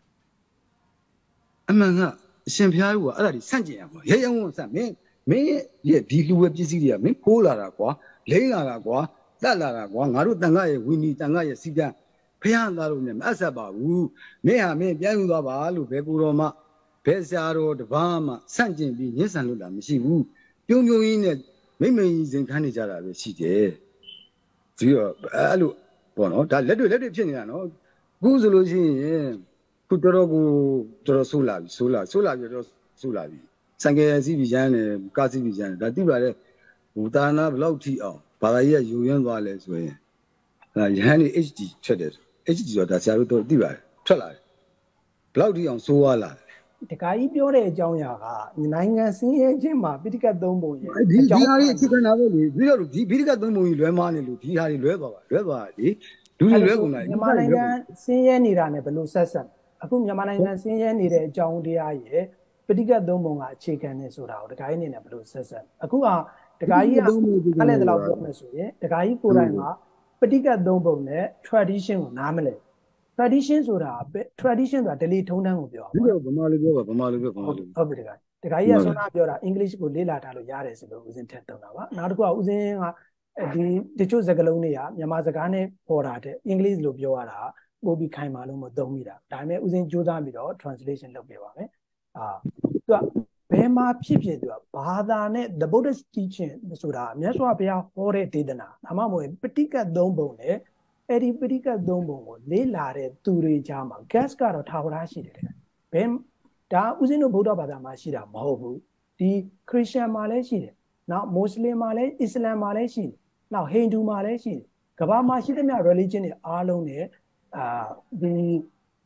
A: အမှန်ကအရှင်ဘုရားကအဲ့ဒါတွေဆန့်ကျင်ရမှာရဲရဲဝံ့ဆန့်မင်းမင်းရဲ့ဒီလူဝဲပစ္စည်းတွေကမင်းခိုးလာတာကွာလိမ့်လာတာကွာတက်လာတာကွာငါတို့တန်ခါရဲ့ဝီနီတန်ခါရဲ့စီကံဖះသားလို့နဲ့မအဆက်ပါဘူးမင်းဟာမင်းပြန်ယူသွားပါလို့ဘယ်ကိုတော်မှဘယ်ဆရာတော်တပါးမှဆန့်ကျင်ပြီးညှဉ်းဆန်လို့တာမရှိဘူးပြုံးပြုံးကြီးနဲ့မိမ့်မိန်ကြီးစင်ခန်းနေကြတာပဲရှိတယ်ဒီတော့အဲ့လိုပေါ့နော်ဒါလက်တွေ့လက်တွေ့ဖြစ်နေတာနော်အခုဆိုလို့ရှိရင်ခုတော်တော်ကိုတော်တော်ဆိုးလာပြီဆိုးလာဆိုးလာပြီတော့ဆိုးလာပြီစံကယ်စီးပြီးရမ်းတယ်ကားစီးပြီးရမ်းတယ်ဒါသိပါလေဟိုတာနာဘလောက်ထိအောင်ဘာသာရေးယူရင်းသွားလဲဆိုရင်အဲရဟန်းနေ H D ထွက်တယ် H D ဆိုတာဆရာတို့တော့သိပါတယ်ထွက်လာတယ်ဘလောက်ထိအောင်ဆိုးသွားလာ
B: တခါကြီးပြောတဲ့အကြောင်းအရာကနိုင်ငံစင်းရဲချင်းမှာပိဋကတ်သုံးပုံရဲ့
A: ဒီဒီဟာကြီးအခြေခံတာပဲလေပြီးတော့ဒီပိဋကတ်သုံးပုံကြီးလွဲမားနေလို့ဒီဟာကြီးလွဲသွားပါလွဲသွားလေလူတွေလွဲကုန်တာ
B: မြန်မာနိုင်ငံစင်းရဲနေတာနဲ့ဘယ်လိုဆက်ဆက်အခုမြန်မာနိုင်ငံစင်းရဲနေတဲ့အကြောင်းတရားရဲ့ပိဋကတ်သုံးပုံကအခြေခံနေဆိုတာကိုတခါကြီးအနေနဲ့ဘယ်လိုဆက်ဆက်အခုကတခါကြီးကအဲ့လေတော့ပြောမယ်ဆိုရင်တခါကြီးကိုယ်တိုင်ကပဋိကတ်သုံးပုံနဲ့ tradition ကိုနားမလဲ tradition ဆိုတာ tradition ဆိုတာ daily ထုံးတမ်းကိုပြော
A: တာဒီလိုဗမာလိုပြောပါဗမာလိုပြောဗမာလို
B: ဟုတ်ပြီတခါတခါကြီးကဆွမ်းနာပြောတာ English ကိုလေ့လာထားလို့ရတယ်ဆိုလို့ဦးစင်းထက်သုံးတာပါနောက်တစ်ခုကဦးစင်းကဒီတချို့စကားလုံးတွေကမြန်မာစကားနဲ့ပေါ်တာတဲ့ English လို့ပြောရတာပို့ပြီးခိုင်မာလို့မသုံးမိတာဒါပေမဲ့ဦးစင်းကြိုးစားပြီးတော့ translation လုပ်ပြပါမယ်အာသူကဘယ်မှာဖြစ်ဖြစ်သူကဘာသာနဲ့ the Buddhist teaching ဆိုတာမြတ်စွာဘုရားဟောတဲ့ဒေသနာဒါမှမဟုတ်ပဋိကတ်သုံးပုံနဲ့အဲ့ဒီပဋိကတ်သုံးပုံကိုလေ့လာတဲ့သူတွေကြားမှာ gas ကတော့ထာဝရရှိတယ်တဲ့ဘယ်ဒါဥစဉ်တို့ဗုဒ္ဓဘာသာမှာရှိတာမဟုတ်ဘူးဒီခရစ်ယာန်မှာလည်းရှိတယ်နောက်မွတ်စလင်မှာလည်းအစ္စလာမ်မှာလည်းရှိတယ်နောက်ဟိန္ဒူမှာလည်းရှိတယ်ကမ္ဘာမှာရှိတဲ့မြ religion တွေအားလုံးနဲ့အာဒီ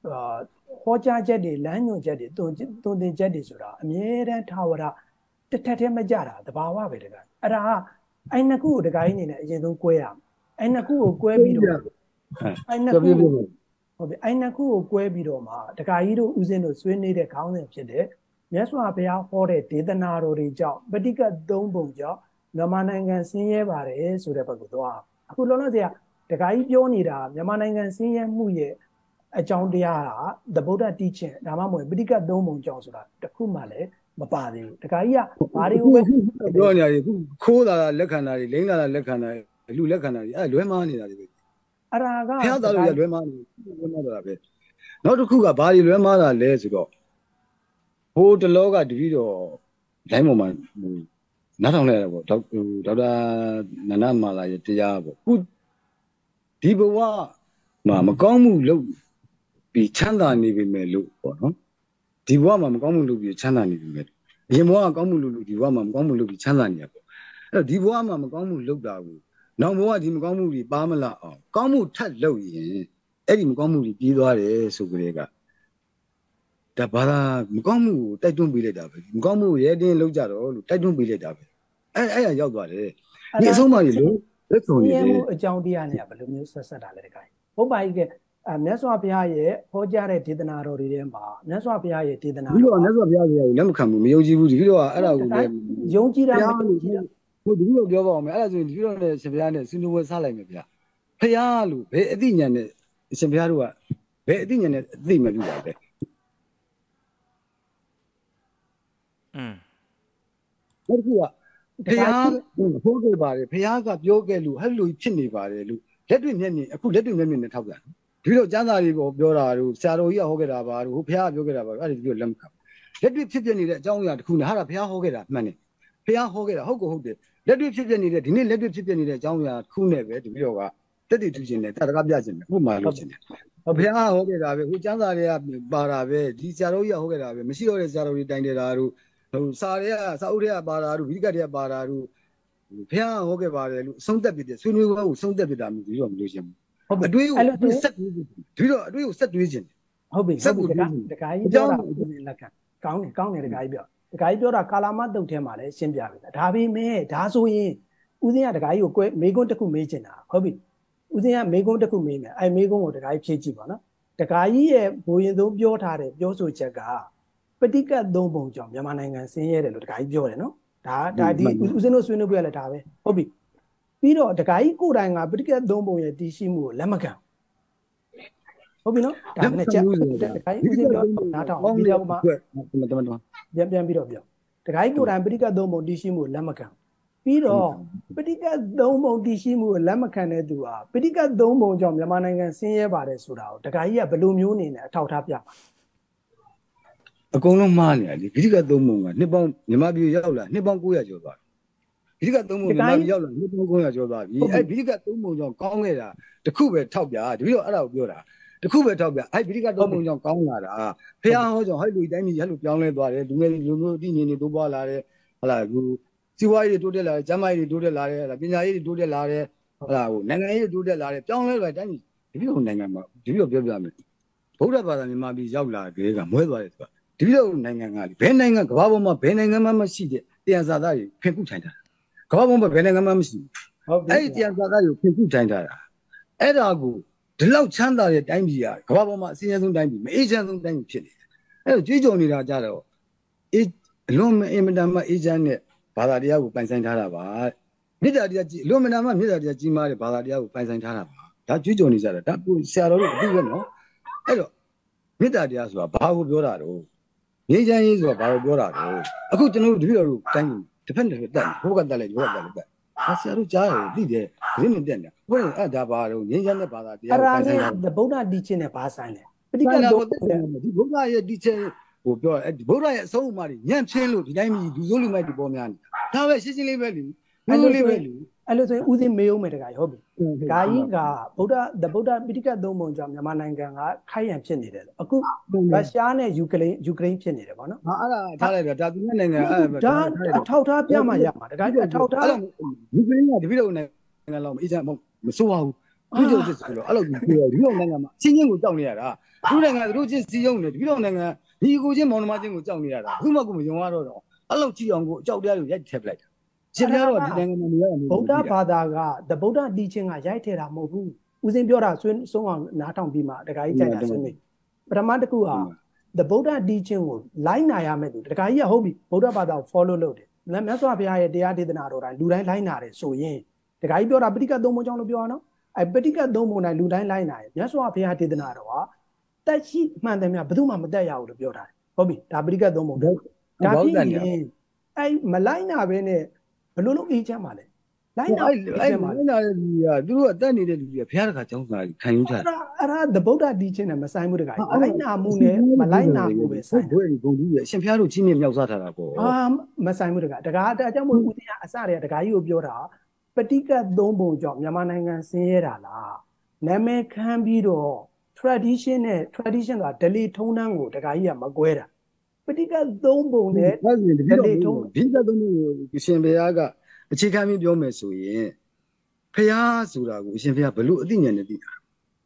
B: ဟောကြားချက်တွေလမ်းညွှန်ချက်တွေတုံတုံတင်ချက်တွေဆိုတာအမြဲတမ်းထာဝရတစ်ထက်တည်းမကြတာတဘာဝပဲတကယ်အဲ့ဒါအဲ့နှစ်ခုကိုတကယ်ကြီးနေနဲ့အရင်ဆုံး꿰ရအောင်အဲ့နှစ်ခုကို꿰ပြီးတော့အဲ့နှစ်ခုဟုတ်ပြီအဲ့နှစ်ခုကို꿰ပြီးတော့မှတကယ်ကြီးတို့ဦးဇင်းတို့ဆွေးနေတဲ့ခေါင်းစဉ်ဖြစ်တဲ့မြတ်စွာဘုရားဟောတဲ့ဒေသနာတော်တွေကြောင့်ပဋိက္ခသုံးပုံကြောင့်မြန်မာနိုင်ငံဆင်းရဲပါတယ်ဆိုတဲ့ဘက်ကိုသွားအခုလောလောဆယ်တကယ်ကြီးပြောနေတာမြန်မာနိုင်ငံဆင်းရဲမှုရဲ့အကြောင်းတရားက the Buddha teaching ဒါမှမဟုတ်ပဋိက္ခသုံးပုံကြောင့်ဆိုတာတခုမှလည်းမပါသေးဘူးတခါကြီးကဘာတွေကိုပဲ
A: ပြောနေရတယ်ခုခိုးတာလက်ခံတာတွေလိမ့်တာလက်ခံတာလူလက်ခံတာတွေအဲ့လွဲမားနေတာတွေပဲ
B: အဲ့ဒါက
A: ဖျားသားလို့ရလွဲမားနေလွဲမားတာပဲနောက်တစ်ခုကဘာတွေလွဲမားတာလဲဆိုတော့ဟိုတလောကတပည့်တော်လိုင်းပေါ်မှာနားထောင်လိုက်ရပေါ့ဒေါက်တာနန္ဒမာလာရဲ့တရားပေါ့ခုဒီဘဝမှာမကောင်းမှုလုပ်ပြီးချမ်းသာနေပြီမဲ့လို့ပေါ့နော်ဒီဘဝမှာမကောင်းမှုလုပ်ပြီးချမ်းသာနေပြီမဲ့အရင်ဘဝကကောင်းမှုလုပ်လို့ဒီဘဝမှာမကောင်းမှုလုပ်ပြီးချမ်းသာနေရပေါ့အဲ့တော့ဒီဘဝမှာမကောင်းမှုလုပ်တာကိုနောက်ဘဝဒီမကောင်းမှုတွေပါမလာအောင်ကောင်းမှုထပ်လုပ်ရင်အဲ့ဒီမကောင်းမှုတွေပြီးသွားတယ်ဆိုကြတဲ့ကဒါဘာသာမကောင်းမှုကိုတိုက်တွန်းပေးလိုက်တာပဲမကောင်းမှုရဲတင်းလုပ်ကြတော့လို့တိုက်တွန်းပေးလိုက်တာပဲအဲ့အဲ့ရရောက်သွားတယ်ဒီအဆုံးမကြီးလို့လက်ဆောင်နေတယ်
B: အကြောင်းတရားနဲ့ဘယ်လိုမျိုးဆက်ဆက်တာလဲတခါဟုတ်ပါကြီးကအဲမြတ်စွာဘုရားရဲ့ဟောကြားတဲ့ဒေသနာတော်တွေထဲမှာမြတ်စွာဘုရားရဲ့ဒေသနာ
A: ဒီလိုမြတ်စွာဘုရားရဲ့လက်မခံဘူးမယုံကြည်ဘူးဒီလိုကအဲ့ဒါကိုလည်း
B: ယုံကြည်တာမယုံကြည်တာ
A: ဟုတ်ဒီလိုပြောပါအောင်မယ်အဲ့ဒါဆိုရင်ဒီလိုနဲ့ရှင်ဘုရားနဲ့ဆွေးနွေးပွဲစားလိုက်မယ်ဗျာဘုရားလို့ဘယ်အသိဉာဏ်နဲ့ရှင်ဘုရားတို့ကဘယ်အသိဉာဏ်နဲ့အသိမပြုတာလဲ
C: อืม
A: ဟုတ်ကဲ့ဘုရားဟိုးခဲ့ပါတယ်ဘုရားကပြောခဲ့လို့ဟဲ့လို့ဖြစ်နေပါတယ်လို့လက်တွေ့မျက်မြင်အခုလက်တွေ့မျက်မြင်နဲ့ထောက်ပြန်ဒီလိုကျမ်းစာတွေကိုပြောတာတို့ဆရာတော်ကြီးကဟောခဲ့တာပါတို့ဟိုဘုရားကပြောခဲ့တာပါအဲ့ဒီလိုလက်မခံလက်တွေ့ဖြစ်ပြနေတဲ့အကြောင်းအရာတစ်ခုနဲ့ဟာဒါဘုရားဟောခဲ့တာမှန်တယ်ဘုရားဟောခဲ့တာဟုတ်ကိုဟုတ်တယ်လက်တွေ့ဖြစ်ပြနေတဲ့ဒီနေ့လက်တွေ့ဖြစ်ပြနေတဲ့အကြောင်းအရာတစ်ခုနဲ့ပဲဒီလိုကတက်တည်ထူးခြင်းနဲ့တတကားပြခြင်းနဲ့ဥပမာလုပ်ခြင်းနဲ့ဘုရားဟောခဲ့တာပဲဟိုကျမ်းစာတွေကပါတာပဲဒီဆရာတော်ကြီးကဟောခဲ့တာပဲမရှိတော့တဲ့ဆရာတော်ကြီးတိုင်တယ်တာတို့ဟိုစာတွေကစာအုပ်တွေကပါတာတို့ဝိကတ်တွေကပါတာတို့ဘုရားဟောခဲ့ပါတယ်လို့အဆုံးသက်ပြတယ်ဆွေးနွေးပွဲကိုဆုံးသက်ပြတာမျိုးဒီတော့မလို့ရှင်ဘူးဟုတ်အတွေးကိုဆက်တွေးဒီတော့အတွေးကိုဆက်တွေးခြင်း
B: ဟုတ်ပြီဟုတ်ပြီတခါတခါကြီးပြောတာလက်ခံကောင်းတယ်ကောင်းတယ်တခါကြီးပြောတခါကြီးပြောတာကာလာမတုတ်ထဲမှာလည်းရှင်းပြပြီဒါပေမဲ့ဒါဆိုရင်ဦးစင်းကတခါကြီးကိုကွဲမေကွန်းတစ်ခုမေးချင်တာဟုတ်ပြီဦးစင်းကမေကွန်းတစ်ခုမေးမယ်အဲမေကွန်းကိုတခါကြီးဖြည့်ကြည့်ပါနော်တခါကြီးရဲ့ဘိုးရင်ဆုံးပြောထားတဲ့ပြောဆိုချက်ကပဋိက္ခသုံးပုံကြောင့်မြန်မာနိုင်ငံဆင်းရဲတယ်လို့တခါကြီးပြောတယ်နော်ဒါဒါဒီဦးစင်းတို့ဆွေးနွေးပြရလဲဒါပဲဟုတ်ပြီပြီးတော့တခါကြီးကိုယ်တိုင်ကပဋိက္ခသုံးပုံရဲ့တည်ရှိမှုကိုလက်မခံဟုတ်ပြီနော်ဒါနဲ့ချက်တခါကြီးဦးစင်းပြောနားထောင်ပြီးတော့မှပြန်ပြန်ပြီးတော့ပြောတခါကြီးကိုယ်တိုင်ပဋိက္ခသုံးပုံတည်ရှိမှုကိုလက်မခံပြီးတော့ပဋိက္ခသုံးပုံတည်ရှိမှုကိုလက်မခံတဲ့သူဟာပဋိက္ခသုံးပုံကြောင့်မြန်မာနိုင်ငံဆင်းရဲပါတယ်ဆိုတာကိုတခါကြီးကဘယ်လိုမျိုးနေနဲ့အထောက်ထားပြမှာ
A: အကုန်လုံးမှားနေတယ်ဒီဂိကသုံးပုံကနှစ်ပေါင်းမြန်မာပြည်ရောက်လာနှစ်ပေါင်း၉ရာကျော်သွားပြီဂိကသုံးပုံမြန်မာပြည်ရောက်လာနှစ်ပေါင်း၉ရာကျော်သွားပြီအဲဂိကသုံးပုံကြောင့်ကောင်းခဲ့တာတခုပဲထောက်ပြတပည့်တော့အဲ့ဒါကိုပြောတာတခုပဲထောက်ပြအဲဂိကသုံးပုံကြောင့်ကောင်းလာတာဖះဟောကြောင့်ဟဲ့လူတိုင်းပြည်ဟဲ့လူပြောင်းလဲသွားတယ်လူငယ်လူမျိုးအသိဉာဏ်တွေတိုးပွားလာတယ်ဟုတ်လားအခုစီးပွားရေးတွေတိုးတက်လာတယ်ကျန်းမာရေးတွေတိုးတက်လာတယ်ဟုတ်လားပညာရေးတွေတိုးတက်လာတယ်ဟုတ်လားဟိုနိုင်ငံရေးတွေတိုးတက်လာတယ်ပြောင်းလဲလာတိုင်းပြည်တပည့်တော်နိုင်ငံမှာတပည့်တော်ပြောပြမယ်ဗုဒ္ဓဘာသာမြန်မာပြည်ရောက်လာတဲ့ကမွဲသွားတယ်ဆိုတာဒီလိုနိုင်ငံကဘယ်နိုင်ငံကမ္ဘာပေါ်မှာဘယ်နိုင်ငံမှမရှိတဲ့တရားစာသားတွေဖင်ခုထိုင်တာကမ္ဘာပေါ်မှာဘယ်နိုင်ငံမှမရှိဘူးဟုတ်အဲ့ဒီတရားစာသားတွေကိုဖင်ခုထိုင်တာအဲ့ဒါကိုဒီလောက်ချမ်းသာတဲ့တိုင်းပြည်ကကမ္ဘာပေါ်မှာအစင်းရဆုံးတိုင်းပြည်မအေးချမ်းဆုံးတိုင်းပြည်ဖြစ်နေတယ်အဲ့တော့ကြွေးကြော်နေတာကြတော့အေးအလွန်အင်မတန်မှအေးချမ်းတဲ့ဘာသာတရားကိုပိုင်ဆိုင်ထားတာပါမေတ္တာတရားကြီးအလွန်အင်မတန်မှမေတ္တာတရားကြီးမားတဲ့ဘာသာတရားကိုပိုင်ဆိုင်ထားတာပါဒါကြွေးကြော်နေကြတာဒါဆရာတော်တို့အသိပဲနော်အဲ့တော့မေတ္တာတရားဆိုတာဘာကိုပြောတာတော့ငြိမ်းချမ်းရေးဆိုတာဘာလို့ပြောတာလဲအခုကျွန်တော်တို့တပည့်တော်တို့တိုင်းတစ်ဖက်တစ်ဖက်တက်ဘိုးကတက်လိုက်ဘိုးကတက်လိုက်တက်ဟာဆရာတို့ကြားတယ်သိတယ်ဒီနေ့တက်နေဘုရားအဲ့ဒါဘာလို့ငြိမ်းချမ်းတဲ့ဘာသာတရားကို
B: ပိုင်ဆိုင်တာဗုဒ္ဓဒီချင်းနဲ့ဘာဆိုင်လဲပဋိက္ခတော့
A: ဒီဗုဒ္ဓရဲ့ဒီချင်းဟိုပြောအဲ့ဒီဗုဒ္ဓရဲ့အဆုံးအမတွေညံ့ချင်းလို့ဒီတိုင်းပြည်လူစိုးလူမိုက်တွေပေါ်များနေတာဒါပဲရှင်းရှင်းလေးပဲလူ
B: အဲ့လိုလေးပဲလူအဲ့လိုဆိုရင်ဦးစင်းမေးအောင်မယ်တခါဟုတ်ပြီဂါကြီးကဗုဒ္ဓthe ဗုဒ္ဓပဋိက္ခသုံးပုံကြောင့်မြန်မာနိုင်ငံကခိုင်ရန်ဖြစ်နေတယ်အခုရုရှားနဲ့ယူကရိန်းယူကရိန်းဖြစ်နေတယ်ပေါ့နော်
A: ဟာအဲ့ဒါထားလိုက်တော့ဒါသူနဲ့နိုင်ငံအဲ့
B: ဒါအထောက်ထားပြမှရမှာတခါကြီးအထောက်ထား
A: ယူကရိန်းကတပိတော့နိုင်ငံလောက်အေးချမ်းမဆိုးပါဘူးသူကြောစစ်ဆိုတော့အဲ့လိုပြောဒီလိုနိုင်ငံမှာချင်းချင်းကိုကြောက်နေရတာသူနိုင်ငံသူတို့ချင်းစီးရုံးနေဒီလိုနိုင်ငံဒီကိုချင်းမောင်နှမချင်းကိုကြောက်နေရတာဘူးမှကိုမယုံရတော့တော့အဲ့လိုကြည့်အောင်ကိုအကြောက်တရားကိုရိုက်ထည့်ပလိုက်တာရှင်ပြတော့ဒီနိုင်ငံမှာနေရတာဗုဒ္ဓဘာသာက
B: the Buddha teaching ကရိုက်ထည့်တာမဟုတ်ဘူးဦးစင်းပြောတာဆွေးဆုံးအောင်နားထောင်ပြီးမှတခါကြီးကြိုက်တာဆွေးနေပထမတစ်ခုဟာ the Buddha teaching ကိုလိုက်နာရမယ်သူတခါကြီးကဟုတ်ပြီဗုဒ္ဓဘာသာကို follow လုပ်တယ်မြတ်စွာဘုရားရဲ့တရားဒေသနာတော်တိုင်းလူတိုင်းလိုက်နာတယ်ဆိုရင်တခါကြီးပြောတာပဋိက္ခသုံးပုံကြောင့်လို့ပြောရအောင်အဲပဋိက္ခသုံးပုံတိုင်းလူတိုင်းလိုက်နာတယ်မြတ်စွာဘုရားဒေသနာတော်ကတက်ရှိမှန်တယ်များဘယ်သူမှမတက်ရဘူးလို့ပြောတာဟုတ်ပြီဒါပဋိက္ခသုံးပုံဒါဖြစ်ရင်အဲမလိုက်နာဘဲနဲ့ဘယ်လိုလုပ်အေးချမ်းပါလဲလိုက်နာ
A: အဲ့လိုက်နာတဲ့လူကသူတို့ကတက်နေတဲ့လူတွေကဘုရားတခါကျောင်းသားကြီးခံယူကြတယ်
B: အဲ့ဒါအဲ့ဒါ the Buddha teaching နဲ့မဆိုင်ဘူးတခါလိုက်နာမှုနဲ့မလိုက်နာမှုပဲဆိုင်
A: ဘုရားကြီးဂုဏ်ကြီးရဲ့အရှင်ဘုရားတို့ကြီးမြတ်မြောက်စားထားတာပေါ့
B: အာမဆိုင်ဘူးတခါတခါအကြောင်းမို့ဦးတရားအစတွေကတခါကြီးကိုပြောတာပဋိက္ခသုံးပုံကြောင့်မြန်မာနိုင်ငံဆင်းရဲတာလားနာမည်ခံပြီးတော့ tradition နဲ့ tradition ဆိုတာ delay ထုံးတမ်းကိုတခါကြီးကမကွဲတာပဋိက္ခသုံးပုံနဲ့
A: delay ထုံးပဋိက္ခသုံးပုံကိုရှင်ဘုရားကအခြေခံပြီးပြောမယ်ဆိုရင်ဘုရားဆိုတာကိုအရှင်ဘုရားဘလို့အသိဉာဏ်နဲ့သိတာ